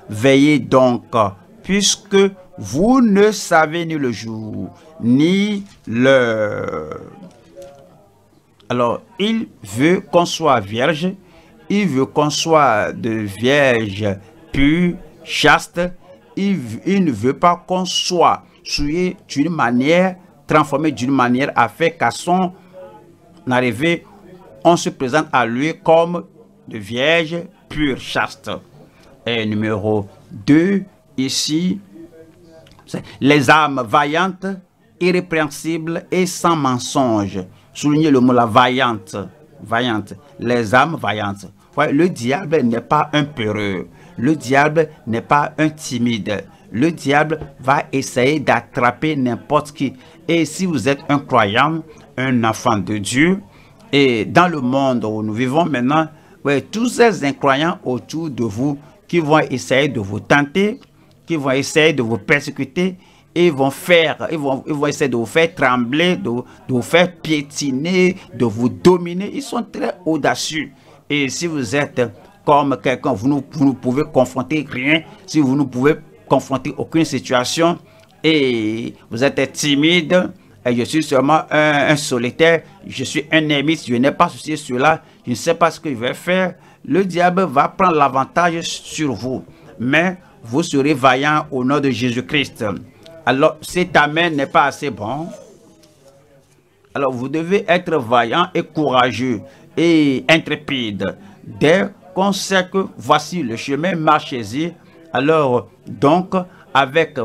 puisque vous ne savez ni le jour, ni l'heure. Alors, il veut qu'on soit vierge, il veut qu'on soit de vierge pure, chaste. Il ne veut pas qu'on soit souillé d'une manière, transformé d'une manière afin qu'à son arrivée, on se présente à lui comme de vierge pure, chaste. Et numéro 2, ici, les âmes vaillantes, irrépréhensibles et sans mensonge. Soulignez le mot la vaillante, les âmes vaillantes. Ouais, le diable n'est pas un peureux, le diable n'est pas un timide. Le diable va essayer d'attraper n'importe qui. Et si vous êtes un croyant, un enfant de Dieu, et dans le monde où nous vivons maintenant, ouais, tous ces incroyants autour de vous qui vont essayer de vous tenter, qui vont essayer de vous persécuter, ils vont essayer de vous faire trembler, de vous faire piétiner, de vous dominer. Ils sont très audacieux. Et si vous êtes comme quelqu'un, vous ne pouvez confronter rien, si vous ne pouvez confronter aucune situation, et vous êtes timide, et je suis seulement un solitaire, je suis un ermite, je n'ai pas ceci, cela, je ne sais pas ce que je vais faire, le diable va prendre l'avantage sur vous. Mais vous serez vaillant au nom de Jésus-Christ. Alors, cet amen n'est pas assez bon. Alors, vous devez être vaillant et courageux et intrépide. Dès qu'on sait que voici le chemin, marchez-y. Alors, donc, avec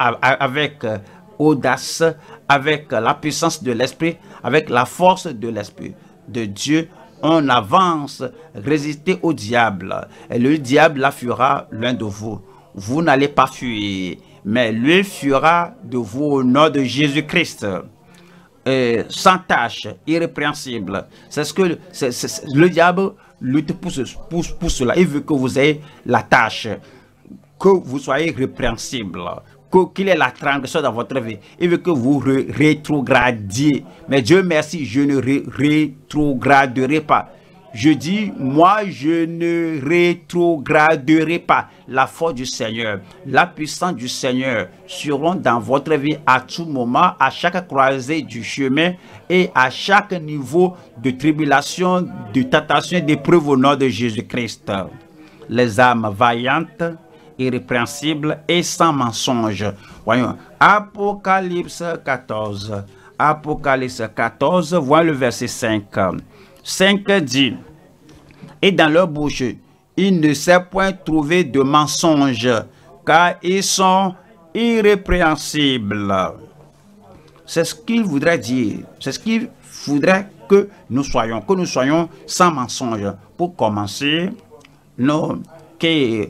audace, avec la puissance de l'esprit, avec la force de l'esprit de Dieu, on avance, résistez au diable. Et le diable la fuira loin de vous. Vous n'allez pas fuir, mais lui fuira de vous au nom de Jésus-Christ. Sans tâche, irrépréhensible. C'est ce que le diable lutte pour cela. Il veut que vous ayez la tâche, que vous soyez répréhensible, qu'il ait la transgression dans votre vie. Il veut que vous rétrogradiez. Mais Dieu merci, je ne rétrograderai pas. Je dis, moi, je ne rétrograderai pas. La force du Seigneur, la puissance du Seigneur seront dans votre vie à tout moment, à chaque croisée du chemin et à chaque niveau de tribulation, de tentation, d'épreuve au nom de Jésus-Christ. Les âmes vaillantes, irrépréhensibles et sans mensonge. Voyons, Apocalypse 14. Apocalypse 14, voyons le verset 5. 5 dit, et dans leur bouche, il ne s'est point trouvé de mensonge, car ils sont irrépréhensibles. C'est ce qu'il voudrait dire. C'est ce qu'il faudrait que nous soyons sans mensonge. Pour commencer, nous qui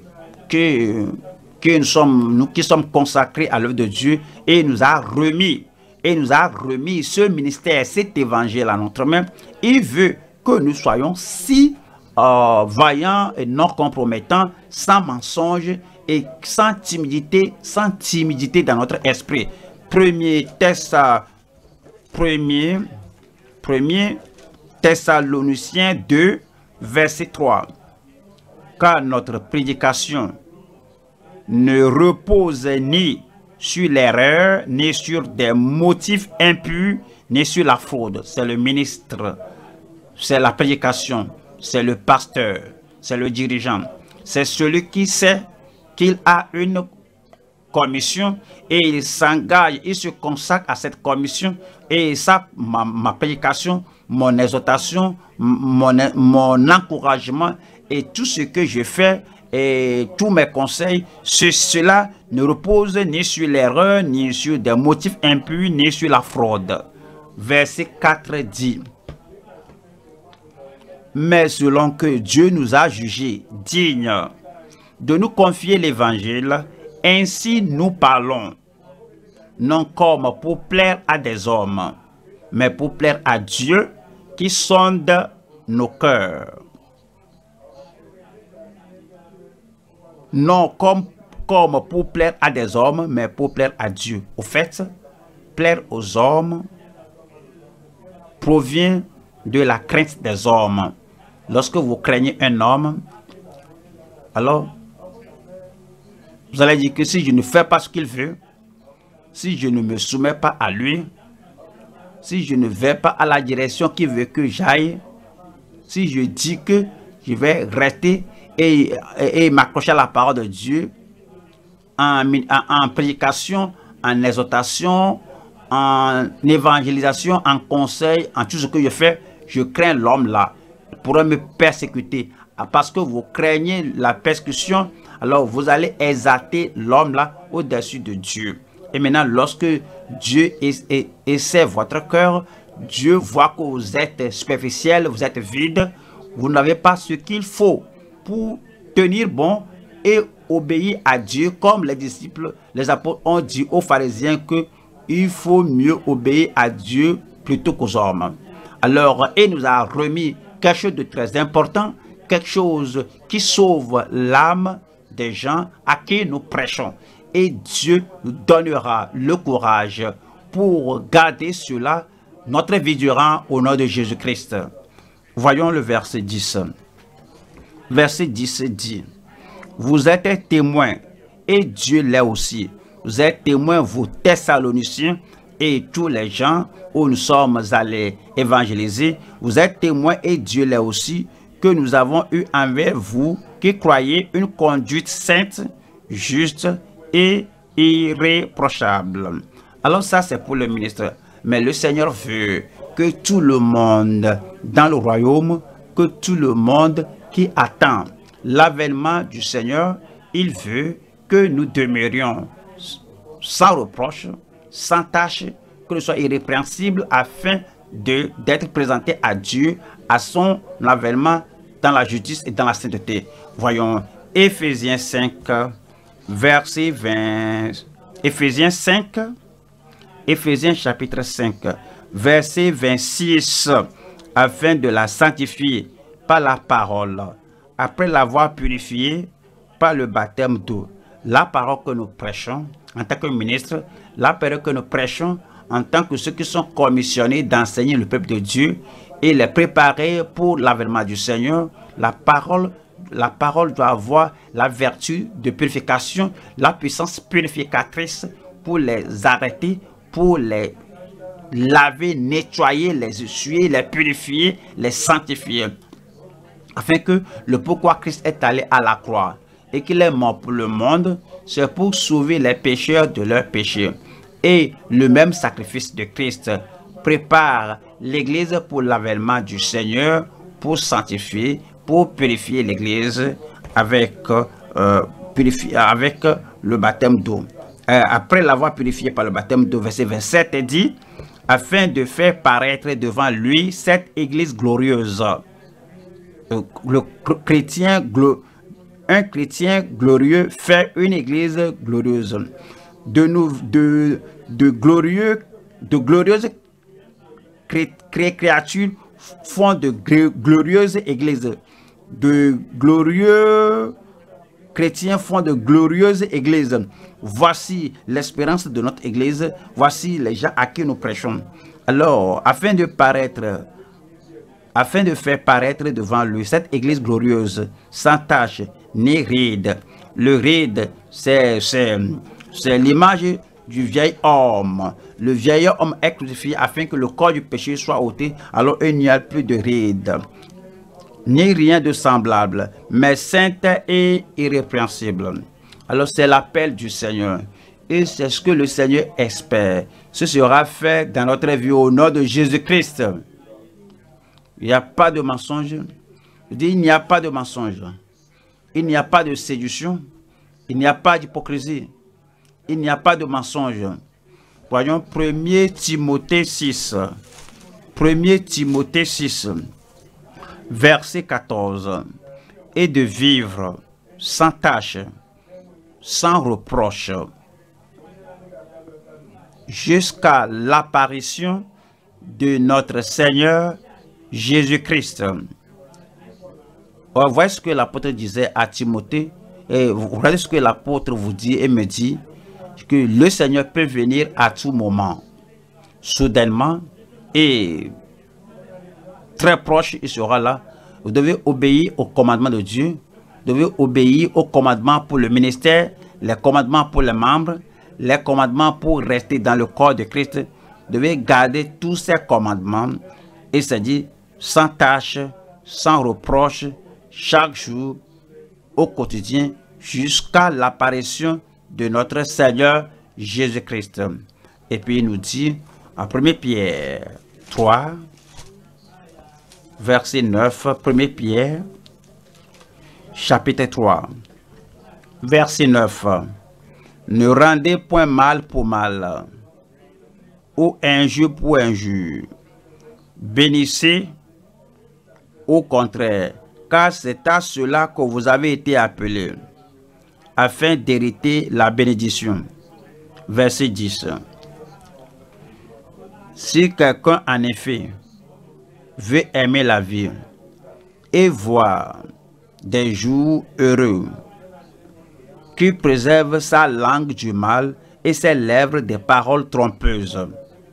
sommes consacrés à l'œuvre de Dieu, et il nous a remis ce ministère, cet évangile à notre main. Il veut que nous soyons si vaillants et non compromettants, sans mensonge et sans timidité dans notre esprit. Premier Thessaloniciens 2, verset 3. Car notre prédication ne repose ni sur l'erreur, ni sur des motifs impurs, ni sur la fraude. C'est le ministre, c'est la prédication, c'est le pasteur, c'est le dirigeant. C'est celui qui sait qu'il a une commission et il s'engage, il se consacre à cette commission. Et ça, ma prédication, mon exhortation, mon encouragement et tout ce que je fais et tous mes conseils, cela ne repose ni sur l'erreur, ni sur des motifs impurs, ni sur la fraude. Verset 4 dit: mais selon que Dieu nous a jugés dignes de nous confier l'évangile, ainsi nous parlons, non comme pour plaire à des hommes, mais pour plaire à Dieu qui sonde nos cœurs. Non comme pour plaire à des hommes, mais pour plaire à Dieu. Au fait, plaire aux hommes provient de la crainte des hommes. Lorsque vous craignez un homme, alors vous allez dire que si je ne fais pas ce qu'il veut, si je ne me soumets pas à lui, si je ne vais pas à la direction qu'il veut que j'aille, si je dis que je vais rester et m'accrocher à la parole de Dieu, en prédication, en exhortation, en évangélisation, en conseil, en tout ce que je fais, je crains l'homme là, pourrait me persécuter. Parce que vous craignez la persécution, alors vous allez exalter l'homme là au-dessus de Dieu. Et maintenant, lorsque Dieu essaie votre cœur, Dieu voit que vous êtes superficiel, vous êtes vide, vous n'avez pas ce qu'il faut pour tenir bon et obéir à Dieu, comme les disciples, les apôtres ont dit aux pharisiens que il faut mieux obéir à Dieu plutôt qu'aux hommes. Alors, il nous a remis quelque chose de très important, quelque chose qui sauve l'âme des gens à qui nous prêchons. Et Dieu nous donnera le courage pour garder cela notre vie durant au nom de Jésus-Christ. Voyons le verset 10. Verset 10 dit: vous êtes témoins, et Dieu l'est aussi. Vous êtes témoins, vous Thessaloniciens, et tous les gens où nous sommes allés évangéliser. Vous êtes témoins, et Dieu l'est aussi, que nous avons eu envers vous qui croyez une conduite sainte, juste et irréprochable. Alors ça, c'est pour le ministre. Mais le Seigneur veut que tout le monde dans le royaume, que tout le monde qui attend l'avènement du Seigneur, il veut que nous demeurions sans reproche, sans tâche, que nous soyons irrépréhensibles afin d'être présentés à Dieu à son avènement dans la justice et dans la sainteté. Voyons Éphésiens 5, verset 20. Éphésiens chapitre 5, verset 26. Afin de la sanctifier par la parole, après l'avoir purifiée par le baptême d'eau. La parole que nous prêchons en tant que ministre, la parole que nous prêchons en tant que ceux qui sont commissionnés d'enseigner le peuple de Dieu et les préparer pour l'avènement du Seigneur. La parole doit avoir la vertu de purification, la puissance purificatrice pour les arrêter, pour les laver, nettoyer, les essuyer, les purifier, les sanctifier. Afin que le pourquoi Christ est allé à la croix et qu'il est mort pour le monde, c'est pour sauver les pécheurs de leurs péchés. Et le même sacrifice de Christ prépare l'Église pour l'avènement du Seigneur, pour sanctifier, pour purifier l'Église avec le baptême d'eau. Après l'avoir purifié par le baptême d'eau, verset 27 dit: afin de faire paraître devant lui cette Église glorieuse. Un chrétien glorieux fait une Église glorieuse. De glorieuses créatures font de glorieuses églises. De glorieux chrétiens font de glorieuses églises. Voici l'espérance de notre église. Voici les gens à qui nous prêchons. Alors, afin de faire paraître devant lui cette église glorieuse, sans tache ni ride. Le ride, c'est l'image du vieil homme. Le vieil homme est crucifié afin que le corps du péché soit ôté. Alors il n'y a plus de ride, ni rien de semblable, mais sainte et irrépréhensible. Alors c'est l'appel du Seigneur. Et c'est ce que le Seigneur espère. Ce sera fait dans notre vie au nom de Jésus-Christ. Il n'y a pas de mensonge. Je dis, il n'y a pas de mensonge. Il n'y a pas de séduction. Il n'y a pas d'hypocrisie. Il n'y a pas de mensonge. Voyons 1 Timothée 6. 1 Timothée 6, verset 14. Et de vivre sans tâche, sans reproche, jusqu'à l'apparition de notre Seigneur Jésus-Christ. Voyez ce que l'apôtre disait à Timothée. Et voyez ce que l'apôtre vous dit et me dit. Que le Seigneur peut venir à tout moment. Soudainement et très proche, il sera là. Vous devez obéir au commandement de Dieu. Vous devez obéir aux commandements pour le ministère, les commandements pour les membres, les commandements pour rester dans le corps de Christ. Vous devez garder tous ces commandements. Et c'est dit sans tâche, sans reproche, chaque jour, au quotidien, jusqu'à l'apparition de notre Seigneur Jésus-Christ. Et puis il nous dit en 1 Pierre 3, verset 9, 1 Pierre, chapitre 3, verset 9. Ne rendez point mal pour mal, ou injure pour injure. Bénissez au contraire, car c'est à cela que vous avez été appelés, afin d'hériter la bénédiction. Verset 10. Si quelqu'un en effet veut aimer la vie et voir des jours heureux, qui préserve sa langue du mal et ses lèvres des paroles trompeuses.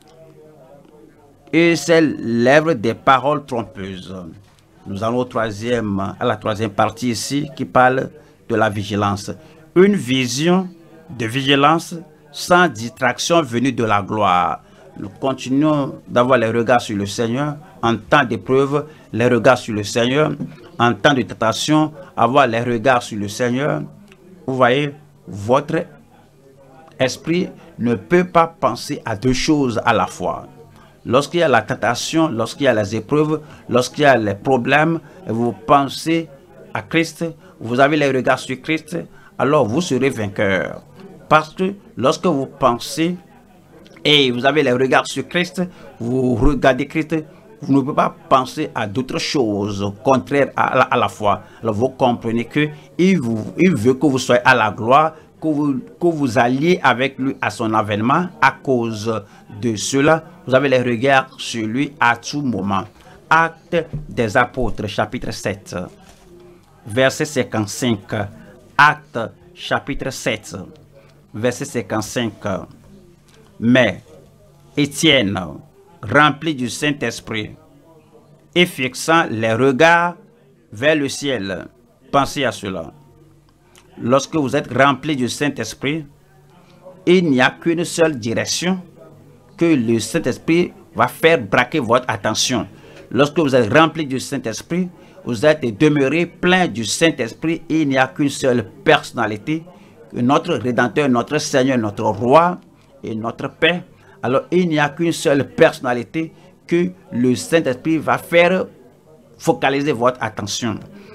Et ses lèvres des paroles trompeuses. Nous allons à la troisième partie ici qui parle de la vigilance. Une vision de vigilance sans distraction venue de la gloire. Nous continuons d'avoir les regards sur le Seigneur en temps d'épreuve, les regards sur le Seigneur en temps de tentation, avoir les regards sur le Seigneur. Vous voyez, votre esprit ne peut pas penser à deux choses à la fois. Lorsqu'il y a la tentation, lorsqu'il y a les épreuves, lorsqu'il y a les problèmes, vous pensez à Christ, vous avez les regards sur Christ, alors vous serez vainqueur. Parce que lorsque vous pensez et vous avez les regards sur Christ, vous regardez Christ, vous ne pouvez pas penser à d'autres choses contraires à la foi. Alors vous comprenez qu'il veut que vous soyez à la gloire, que vous alliez avec lui à son avènement. À cause de cela, vous avez les regards sur lui à tout moment. Actes des Apôtres, chapitre 7, verset 55. Actes, chapitre 7, verset 55. Mais Étienne, rempli du Saint-Esprit et fixant les regards vers le ciel, pensez à cela. Lorsque vous êtes rempli du Saint-Esprit, il n'y a qu'une seule direction que le Saint-Esprit va faire braquer votre attention. Lorsque vous êtes rempli du Saint-Esprit, vous êtes demeuré plein du Saint-Esprit. Il n'y a qu'une seule personnalité, notre Rédempteur, notre Seigneur, notre Roi et notre Père. Alors il n'y a qu'une seule personnalité que le Saint-Esprit va faire focaliser votre attention.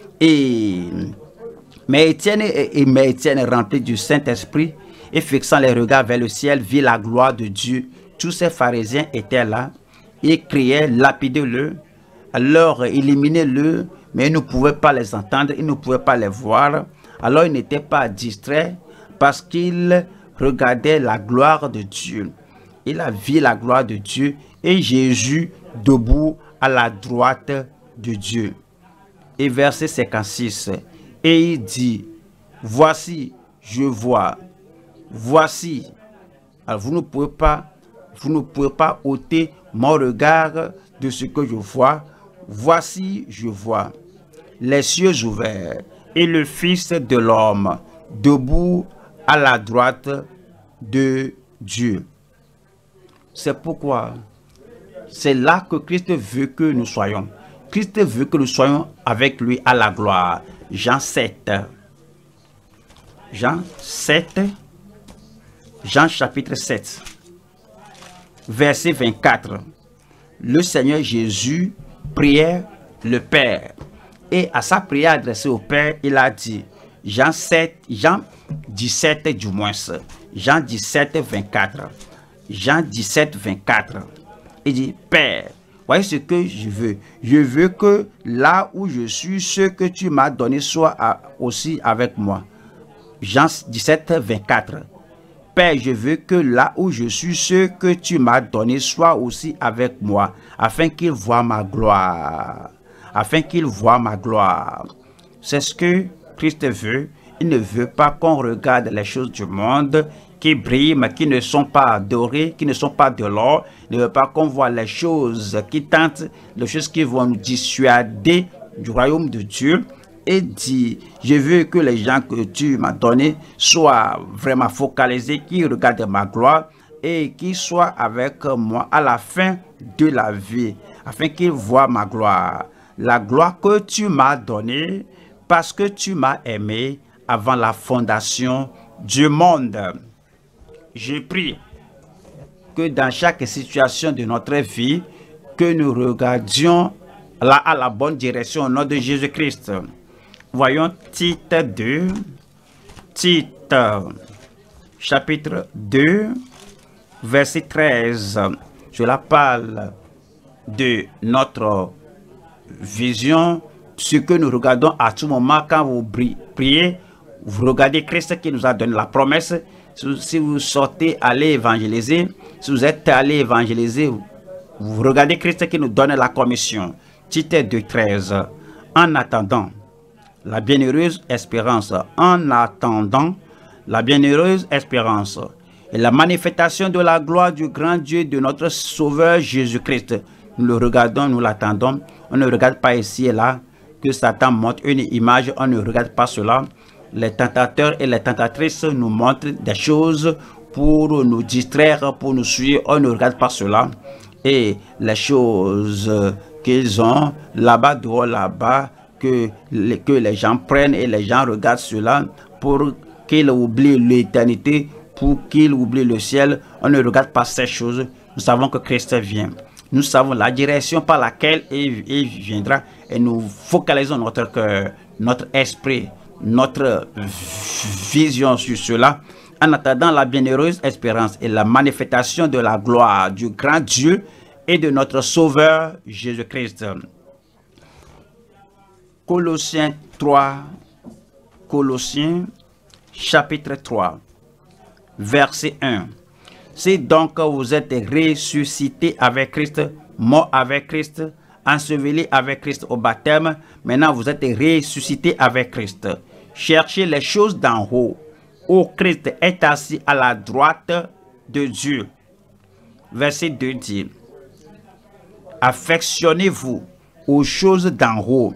Mais Étienne, rempli du Saint-Esprit et fixant les regards vers le ciel, vit la gloire de Dieu. Tous ces pharisiens étaient là. Ils criaient, lapidez-le. Alors éliminez-le. Mais ils ne pouvaient pas les entendre, ils ne pouvaient pas les voir. Alors ils n'étaient pas distraits parce qu'ils regardaient la gloire de Dieu. Il a vu la gloire de Dieu et Jésus debout à la droite de Dieu. Et verset 56. Et il dit, Voici, je vois. Voici. Alors vous ne pouvez pas ôter mon regard de ce que je vois. Voici, je vois. Les cieux ouverts et le Fils de l'homme debout à la droite de Dieu. C'est pourquoi c'est là que Christ veut que nous soyons. Christ veut que nous soyons avec lui à la gloire. Jean 7. Jean chapitre 7. Verset 24. Le Seigneur Jésus priait le Père. Et à sa prière adressée au Père, il a dit, Jean 17 du moins, Jean 17, 24. Jean 17, 24. Il dit, Père, voyez ce que je veux. Je veux que là où je suis, ce que tu m'as donné soit aussi avec moi. Jean 17, 24. Père, je veux que là où je suis, ce que tu m'as donné soit aussi avec moi, afin qu'il voie ma gloire. Afin qu'il voie ma gloire. C'est ce que Christ veut. Il ne veut pas qu'on regarde les choses du monde qui brillent, mais qui ne sont pas dorées, qui ne sont pas de l'or. Il ne veut pas qu'on voit les choses qui tentent, les choses qui vont nous dissuader du royaume de Dieu. Et dit, je veux que les gens que tu m'as donnés soient vraiment focalisés, qui regardent ma gloire et qui soient avec moi à la fin de la vie, afin qu'ils voient ma gloire. La gloire que tu m'as donnée parce que tu m'as aimé avant la fondation du monde. Je prie que dans chaque situation de notre vie, que nous regardions à la bonne direction au nom de Jésus-Christ. Voyons Tite 2, Tite chapitre 2, verset 13. Cela parle de notre vision, ce que nous regardons à tout moment quand vous priez. Vous regardez Christ qui nous a donné la promesse. Si vous sortez, allez évangéliser. Si vous êtes allé évangéliser, vous regardez Christ qui nous donne la commission. Tite 2, 13. En attendant la bienheureuse espérance, en attendant la bienheureuse espérance et la manifestation de la gloire du grand Dieu de notre Sauveur Jésus-Christ. Nous le regardons, nous l'attendons. On ne regarde pas ici et là que Satan montre une image, on ne regarde pas cela. Les tentateurs et les tentatrices nous montrent des choses pour nous distraire, pour nous suivre, on ne regarde pas cela. Et les choses qu'ils ont là-bas, dehors, là-bas, que les gens prennent et les gens regardent cela pour qu'ils oublient l'éternité, pour qu'ils oublient le ciel. On ne regarde pas ces choses. Nous savons que Christ vient. Nous savons la direction par laquelle il viendra et nous focalisons notre cœur, notre esprit, notre vision sur cela en attendant la bienheureuse espérance et la manifestation de la gloire du grand Dieu et de notre Sauveur Jésus-Christ. Colossiens 3, Colossiens chapitre 3, verset 1. Si donc vous êtes ressuscité avec Christ, mort avec Christ, enseveli avec Christ au baptême, maintenant vous êtes ressuscité avec Christ. Cherchez les choses d'en haut, où Christ est assis à la droite de Dieu. Verset 2 dit, affectionnez-vous aux choses d'en haut.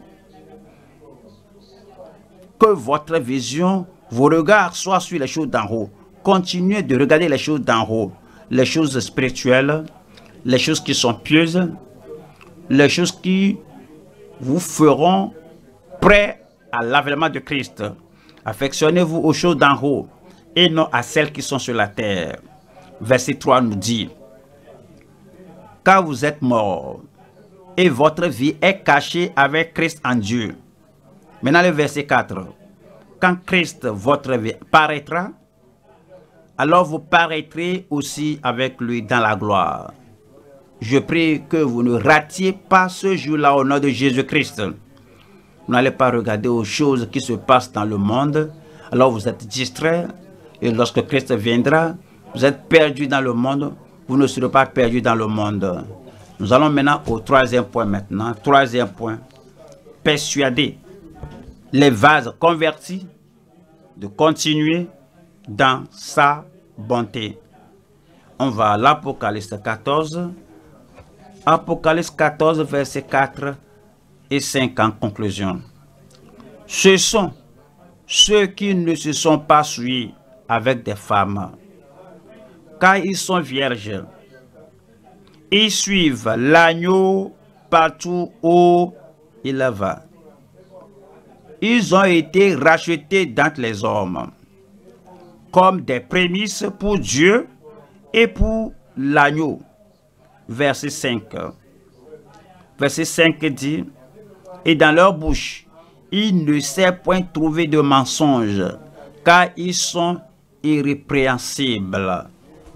Que votre vision, vos regards soient sur les choses d'en haut. Continuez de regarder les choses d'en haut, les choses spirituelles, les choses qui sont pieuses, les choses qui vous feront prêts à l'avènement de Christ. Affectionnez-vous aux choses d'en haut et non à celles qui sont sur la terre. Verset 3 nous dit, car vous êtes morts et votre vie est cachée avec Christ en Dieu. Maintenant le verset 4. Quand Christ, votre vie, paraîtra, alors vous paraîtrez aussi avec lui dans la gloire. Je prie que vous ne ratiez pas ce jour-là au nom de Jésus-Christ. Vous n'allez pas regarder aux choses qui se passent dans le monde. Alors vous êtes distrait. Et lorsque Christ viendra, vous êtes perdu dans le monde. Vous ne serez pas perdu dans le monde. Nous allons maintenant au troisième point maintenant. Troisième point. Persuader les vases convertis de continuer dans sa bonté. On va à l'Apocalypse 14. Apocalypse 14, versets 4 et 5 en conclusion. Ce sont ceux qui ne se sont pas souillés avec des femmes, car ils sont vierges. Ils suivent l'agneau partout où il va. Ils ont été rachetés d'entre les hommes, comme des prémices pour Dieu et pour l'agneau. Verset 5. Verset 5 dit, et dans leur bouche, il ne s'est point trouvé de mensonge, car ils sont irrépréhensibles.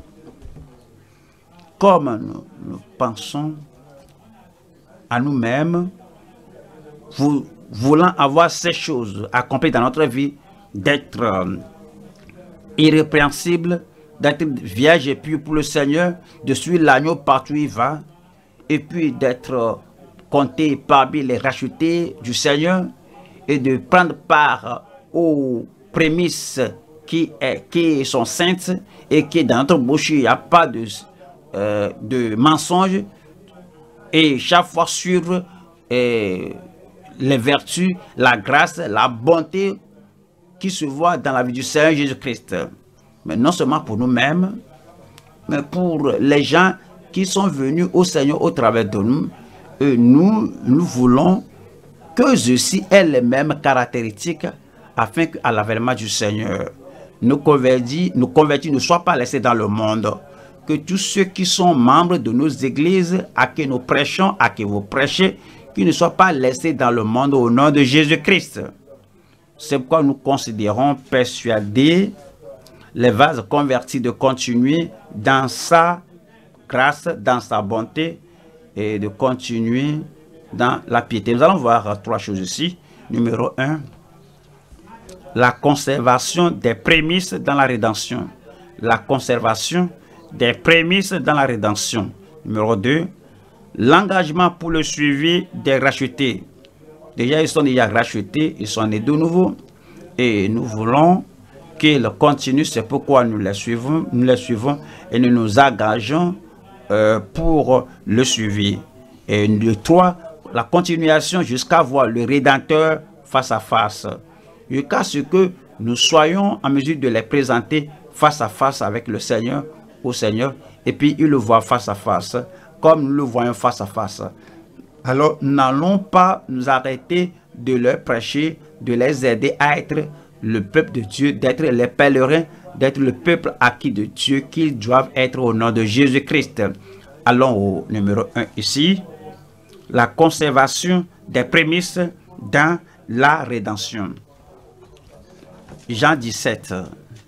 Comme nous pensons à nous-mêmes, voulant avoir ces choses accomplies dans notre vie, d'être irrépréhensible, d'être vierge et pure pour le Seigneur, de suivre l'agneau partout où il va, et puis d'être compté parmi les rachetés du Seigneur, et de prendre part aux prémices qui sont saintes, et qui dans notre bouche, il n'y a pas de mensonge, et chaque fois suivre les vertus, la grâce, la bonté qui se voit dans la vie du Seigneur Jésus-Christ. Mais non seulement pour nous-mêmes, mais pour les gens qui sont venus au Seigneur au travers de nous. Et nous voulons que ceux-ci aient les mêmes caractéristiques afin qu'à l'avènement du Seigneur, nos convertis ne soient pas laissés dans le monde. Que tous ceux qui sont membres de nos églises, à qui nous prêchons, à qui vous prêchez, qui ne soient pas laissés dans le monde au nom de Jésus-Christ. C'est pourquoi nous considérons persuadés les vases convertis de continuer dans sa grâce, dans sa bonté et de continuer dans la piété. Nous allons voir trois choses ici. Numéro 1, la conservation des prémices dans la rédemption. La conservation des prémices dans la rédemption. Numéro 2, l'engagement pour le suivi des rachetés. Déjà, ils sont déjà rachetés, ils sont nés de nouveau. Et nous voulons qu'ils continuent, c'est pourquoi nous les suivons et nous nous engageons pour le suivi. Et le 3, la continuation jusqu'à voir le Rédempteur face à face. Jusqu'à ce que nous soyons en mesure de les présenter face à face avec le Seigneur, au Seigneur, et puis il le voit face à face, comme nous le voyons face à face. Alors, n'allons pas nous arrêter de leur prêcher, de les aider à être le peuple de Dieu, d'être les pèlerins, d'être le peuple acquis de Dieu qu'ils doivent être au nom de Jésus-Christ. Allons au numéro 1 ici. La conservation des prémices dans la rédemption. Jean 17.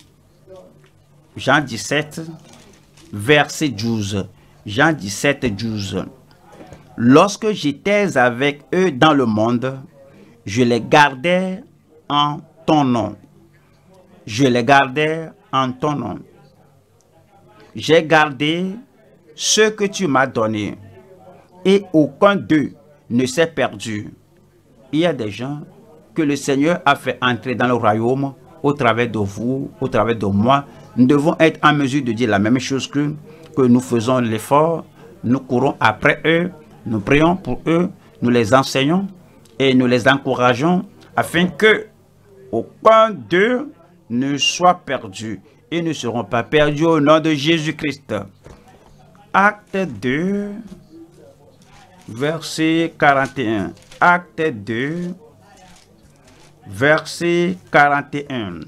Jean 17, verset 12. Jean 17, 12. Lorsque j'étais avec eux dans le monde, je les gardais en ton nom. Je les gardais en ton nom. J'ai gardé ce que tu m'as donné, et aucun d'eux ne s'est perdu. Il y a des gens que le Seigneur a fait entrer dans le royaume au travers de vous, au travers de moi. Nous devons être en mesure de dire la même chose que nous faisons l'effort, nous courons après eux, nous prions pour eux, nous les enseignons et nous les encourageons afin que aucun d'eux ne soit perdu. Ils ne seront pas perdus au nom de Jésus-Christ. Acte 2, verset 41. Acte 2, verset 41.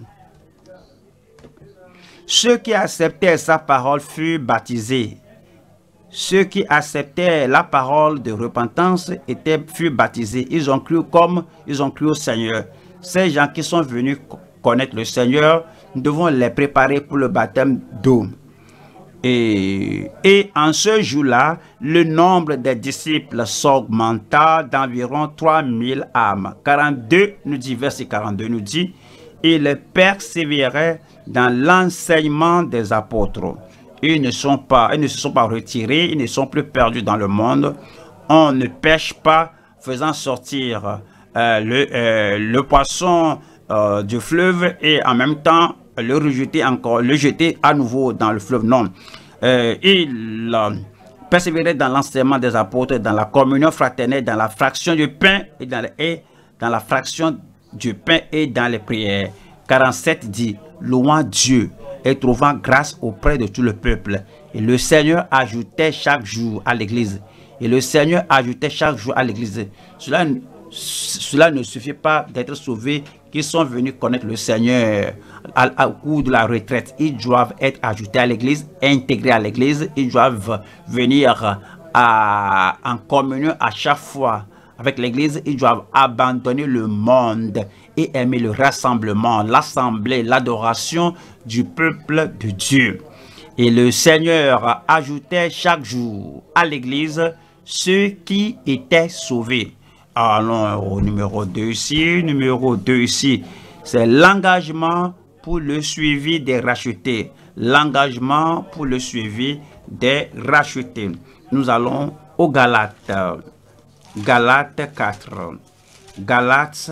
Ceux qui acceptaient sa parole furent baptisés. Ceux qui acceptaient la parole de repentance furent baptisés. Ils ont cru au Seigneur. Ces gens qui sont venus connaître le Seigneur, nous devons les préparer pour le baptême d'eau. Et en ce jour-là, le nombre des disciples s'augmenta d'environ 3000 âmes. 42, nous dit, verset 42, nous dit, ils persévéraient dans l'enseignement des apôtres. Ils ne se sont pas retirés, ils ne sont plus perdus dans le monde. On ne pêche pas, faisant sortir le poisson du fleuve et en même temps le rejeter encore, le jeter à nouveau dans le fleuve. Non. Il persévérait dans l'enseignement des apôtres, dans la communion fraternelle, dans la fraction du pain et dans la fraction du pain et dans les prières. 47 dit, louant Dieu et trouvant grâce auprès de tout le peuple. Et le Seigneur ajoutait chaque jour à l'église. Et le Seigneur ajoutait chaque jour à l'église. Cela ne suffit pas d'être sauvés qui sont venus connaître le Seigneur au cours de la retraite. Ils doivent être ajoutés à l'église, intégrés à l'église. Ils doivent venir en communion à chaque fois avec l'église. Ils doivent abandonner le monde et aimer le rassemblement, l'assemblée, l'adoration du peuple de Dieu. Et le Seigneur ajoutait chaque jour à l'église ceux qui étaient sauvés. Allons au numéro 2 ici. Numéro 2 ici, c'est l'engagement pour le suivi des rachetés. L'engagement pour le suivi des rachetés. Nous allons au Galates. Galates 4. Galates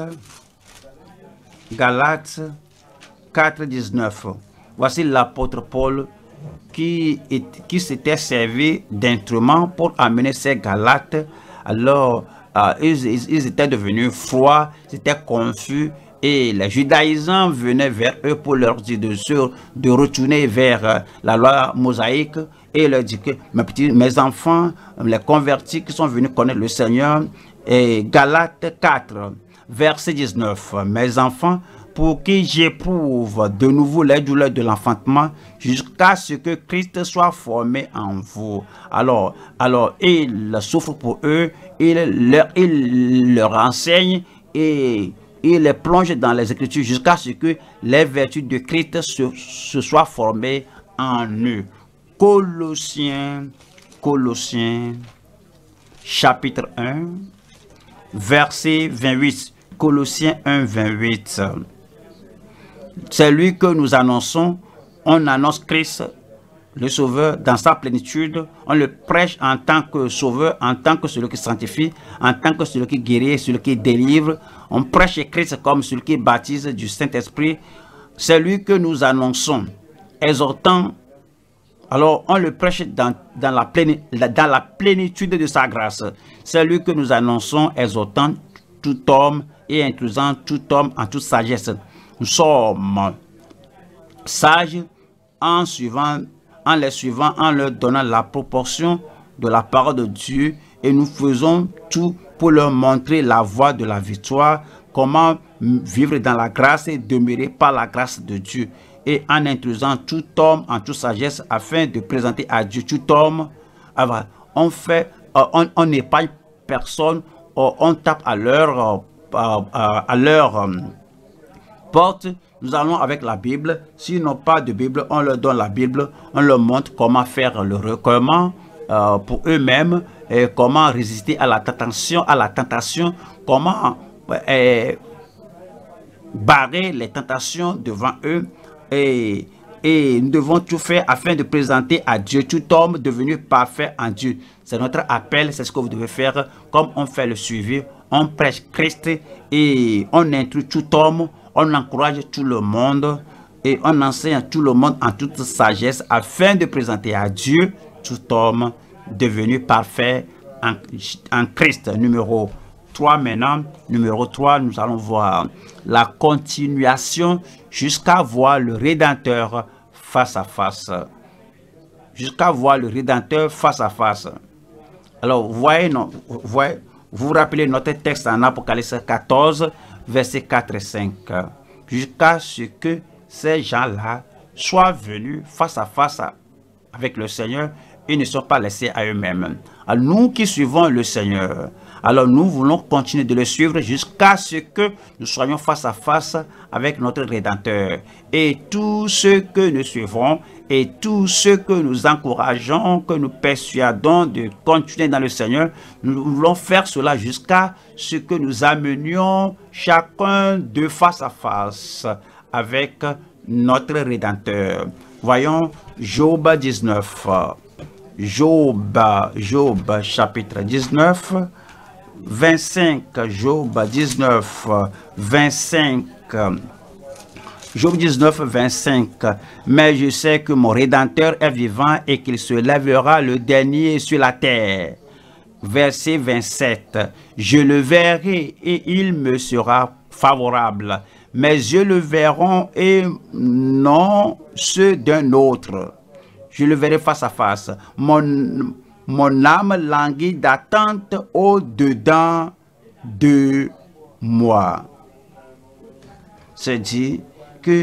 4, 19. Voici l'apôtre Paul qui s'était servi d'instruments pour amener ces Galates. Alors, ils étaient devenus froids, ils étaient confus, et les judaïsants venaient vers eux pour leur dire de retourner vers la loi mosaïque et leur dire que mes enfants, les convertis qui sont venus connaître le Seigneur. Et Galates 4, verset 19, mes enfants, pour qui j'éprouve de nouveau les douleurs de l'enfantement jusqu'à ce que Christ soit formé en vous. Alors il souffre pour eux, il leur enseigne et il les plonge dans les Écritures jusqu'à ce que les vertus de Christ se soient formées en eux. Colossiens chapitre 1, verset 28. Colossiens 1, 28. C'est lui que nous annonçons. On annonce Christ, le Sauveur, dans sa plénitude. On le prêche en tant que Sauveur, en tant que celui qui sanctifie, en tant que celui qui guérit, celui qui délivre. On prêche Christ comme celui qui baptise du Saint-Esprit. C'est lui que nous annonçons, exhortant. Alors, on le prêche dans la plénitude de sa grâce. C'est lui que nous annonçons, exhortant tout homme et instruisant tout homme en toute sagesse. Nous sommes sages en les suivant, en leur donnant la proportion de la parole de Dieu, et nous faisons tout pour leur montrer la voie de la victoire, comment vivre dans la grâce et demeurer par la grâce de Dieu, et en introduisant tout homme en toute sagesse afin de présenter à Dieu tout homme. On n'épargne personne, on tape à leur porte. Nous allons avec la Bible. S'ils n'ont pas de Bible, on leur donne la Bible. On leur montre comment faire le recueillement pour eux-mêmes, et comment résister à la tentation, comment barrer les tentations devant eux. Et nous devons tout faire afin de présenter à Dieu tout homme devenu parfait en Dieu. C'est notre appel, c'est ce que vous devez faire. Comme on fait le suivi, on prêche Christ et on instruit tout homme, on encourage tout le monde et on enseigne à tout le monde en toute sagesse afin de présenter à Dieu tout homme devenu parfait en Christ. Numéro 3 maintenant. Numéro 3, nous allons voir la continuation jusqu'à voir le Rédempteur face à face. Jusqu'à voir le Rédempteur face à face. Alors, vous vous rappelez notre texte en Apocalypse 14, versets 4 et 5. Jusqu'à ce que ces gens-là soient venus face à face avec le Seigneur, ils ne sont pas laissés à eux-mêmes. Alors, nous qui suivons le Seigneur, alors nous voulons continuer de le suivre jusqu'à ce que nous soyons face à face avec notre Rédempteur. Et tous ceux que nous suivons et tous ceux que nous encourageons, que nous persuadons de continuer dans le Seigneur, nous voulons faire cela jusqu'à ce que nous amenions chacun de face à face avec notre Rédempteur. Voyons Job 19. Job chapitre 19, 25, Job 19, 25 Job 19, 25. Mais je sais que mon Rédempteur est vivant et qu'il se lèvera le dernier sur la terre. Verset 27. Je le verrai et il me sera favorable. Mes yeux le verront et non ceux d'un autre. Je le verrai face à face. Mon âme languit d'attente au-dedans de moi. C'est dit que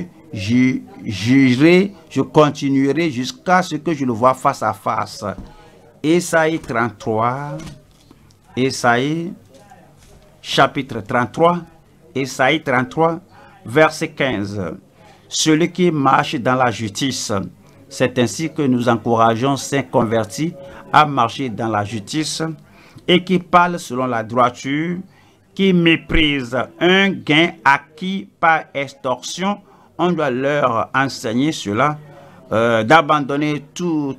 je continuerai jusqu'à ce que je le vois face à face. Ésaïe 33, Ésaïe chapitre 33, Ésaïe 33, verset 15. Celui qui marche dans la justice, c'est ainsi que nous encourageons saints convertis à marcher dans la justice et qui parle selon la droiture, qui méprise un gain acquis par extorsion. On doit leur enseigner cela, d'abandonner tout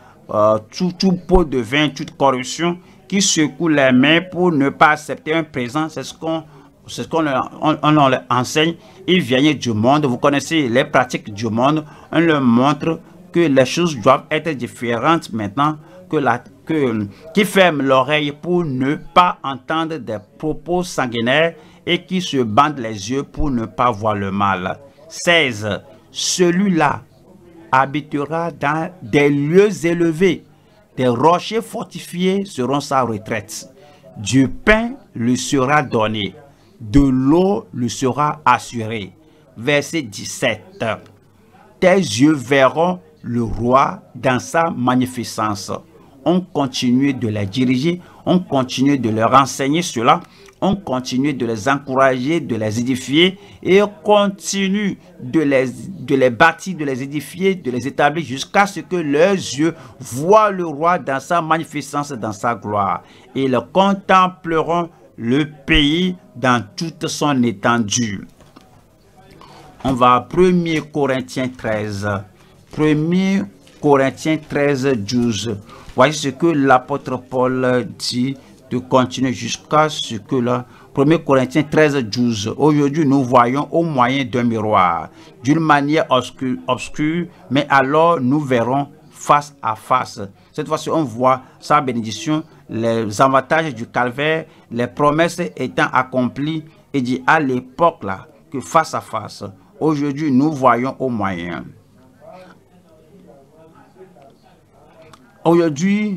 pot de vin, toute corruption qui secoue les mains pour ne pas accepter un présent. C'est ce qu'on leur enseigne. Ils viennent du monde, vous connaissez les pratiques du monde. On leur montre que les choses doivent être différentes maintenant, qui ferment l'oreille pour ne pas entendre des propos sanguinaires et qui se bandent les yeux pour ne pas voir le mal. 16. Celui-là habitera dans des lieux élevés, des rochers fortifiés seront sa retraite. Du pain lui sera donné, de l'eau lui sera assurée. Verset 17. Tes yeux verront le roi dans sa magnificence. On continue de les diriger, on continue de leur enseigner cela, on continue de les encourager, de les édifier et on continue de les bâtir, de les édifier, de les établir jusqu'à ce que leurs yeux voient le roi dans sa magnificence, dans sa gloire. Et ils contempleront le pays dans toute son étendue. On va à 1 Corinthiens 13. 1 Corinthiens 13, 12. Voici ce que l'apôtre Paul dit de continuer jusqu'à ce que là. 1 Corinthiens 13, 12. Aujourd'hui, nous voyons au moyen d'un miroir, d'une manière obscure, mais alors nous verrons face à face. Cette fois-ci, on voit sa bénédiction, les avantages du calvaire, les promesses étant accomplies, et dit à l'époque là, que face à face. Aujourd'hui, nous voyons au moyen. Aujourd'hui,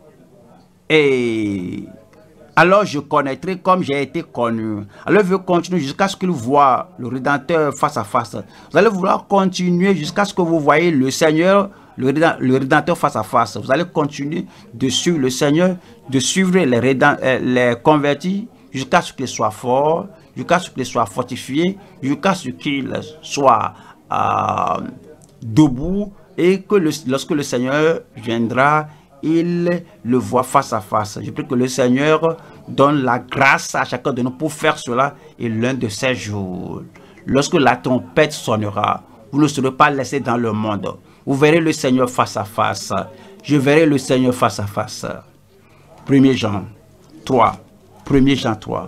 et alors je connaîtrai comme j'ai été connu. Alors je veux continuer jusqu'à ce qu'il voit le Rédempteur face à face. Vous allez vouloir continuer jusqu'à ce que vous voyez le Seigneur, le Rédempteur face à face. Vous allez continuer de suivre le Seigneur, de suivre les convertis jusqu'à ce qu'ils soient forts, jusqu'à ce qu'ils soient fortifiés, jusqu'à ce qu'ils soient debout. Et que lorsque le Seigneur viendra, il le voit face à face. Je prie que le Seigneur donne la grâce à chacun de nous pour faire cela. Et l'un de ces jours, lorsque la trompette sonnera, vous ne serez pas laissés dans le monde. Vous verrez le Seigneur face à face. Je verrai le Seigneur face à face. 1 Jean 3. 1 Jean 3.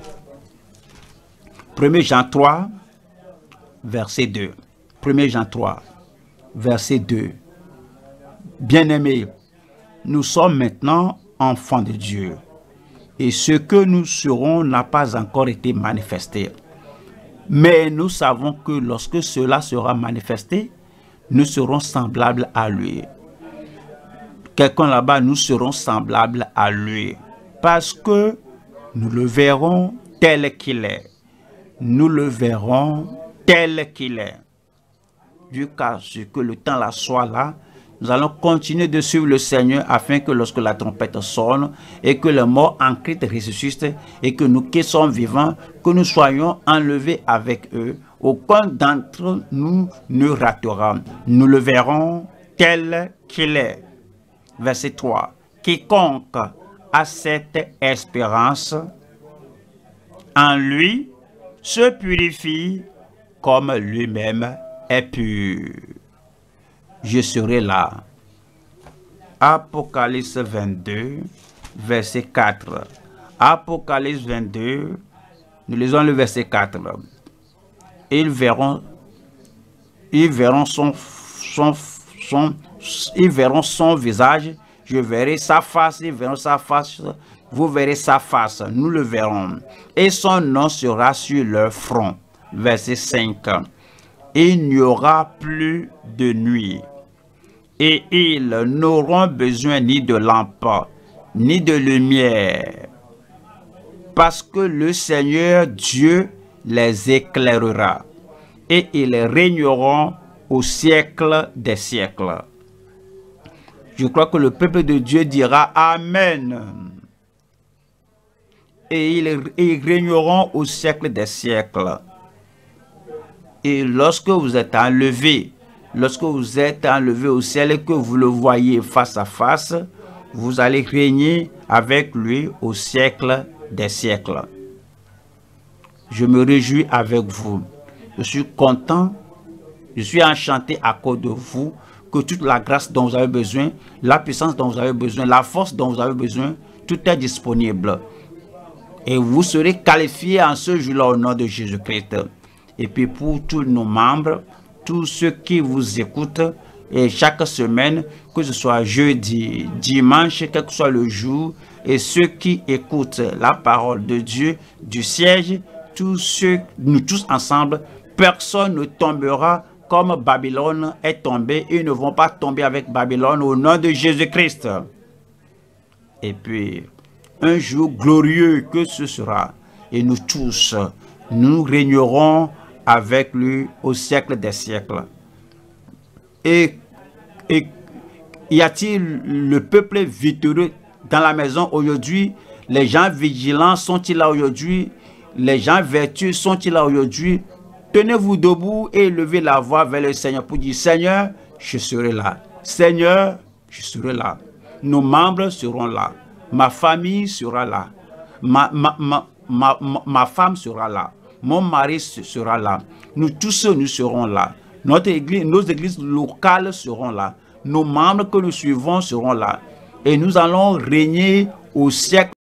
1 Jean 3, verset 2. 1 Jean 3. Verset 2. Bien-aimés, nous sommes maintenant enfants de Dieu, et ce que nous serons n'a pas encore été manifesté. Mais nous savons que lorsque cela sera manifesté, nous serons semblables à lui. Quelqu'un là-bas, nous serons semblables à lui, parce que nous le verrons tel qu'il est. Nous le verrons tel qu'il est. Jusqu'à ce que le temps là soit là, nous allons continuer de suivre le Seigneur afin que lorsque la trompette sonne et que les morts en Christ ressuscitent et que nous qui sommes vivants, que nous soyons enlevés avec eux, aucun d'entre nous ne ratera. Nous le verrons tel qu'il est. Verset 3. Quiconque a cette espérance en lui se purifie comme lui-même est pur. Je serai là. Apocalypse 22, verset 4. Apocalypse 22, nous lisons le verset 4. Ils verront son visage, je verrai sa face, ils verront sa face, vous verrez sa face, nous le verrons. Et son nom sera sur leur front. Verset 5. Il n'y aura plus de nuit, et ils n'auront besoin ni de lampe, ni de lumière, parce que le Seigneur Dieu les éclairera, et ils régneront au siècle des siècles. Je crois que le peuple de Dieu dira Amen. Et ils régneront au siècle des siècles. Et lorsque vous êtes enlevé au ciel et que vous le voyez face à face, vous allez régner avec lui au siècle des siècles. Je me réjouis avec vous. Je suis content, je suis enchanté à cause de vous, que toute la grâce dont vous avez besoin, la puissance dont vous avez besoin, la force dont vous avez besoin, tout est disponible. Et vous serez qualifiés en ce jour-là au nom de Jésus-Christ. Et puis pour tous nos membres, tous ceux qui vous écoutent, et chaque semaine, que ce soit jeudi, dimanche, quel que soit le jour, et ceux qui écoutent la parole de Dieu du siège, nous tous ensemble, personne ne tombera comme Babylone est tombée. Ils ne vont pas tomber avec Babylone au nom de Jésus-Christ. Et puis, un jour glorieux que ce sera. Et nous tous, nous régnerons avec lui au siècle des siècles. Et y a-t-il le peuple victorieux dans la maison aujourd'hui? Les gens vigilants sont-ils là aujourd'hui? Les gens vertueux sont-ils là aujourd'hui? Tenez-vous debout et levez la voix vers le Seigneur pour dire Seigneur, je serai là. Seigneur, je serai là. Nos membres seront là. Ma famille sera là. Ma femme sera là. Mon mari sera là. Nous tous, nous serons là. Nos églises locales seront là. Nos membres que nous suivons seront là. Et nous allons régner au siècle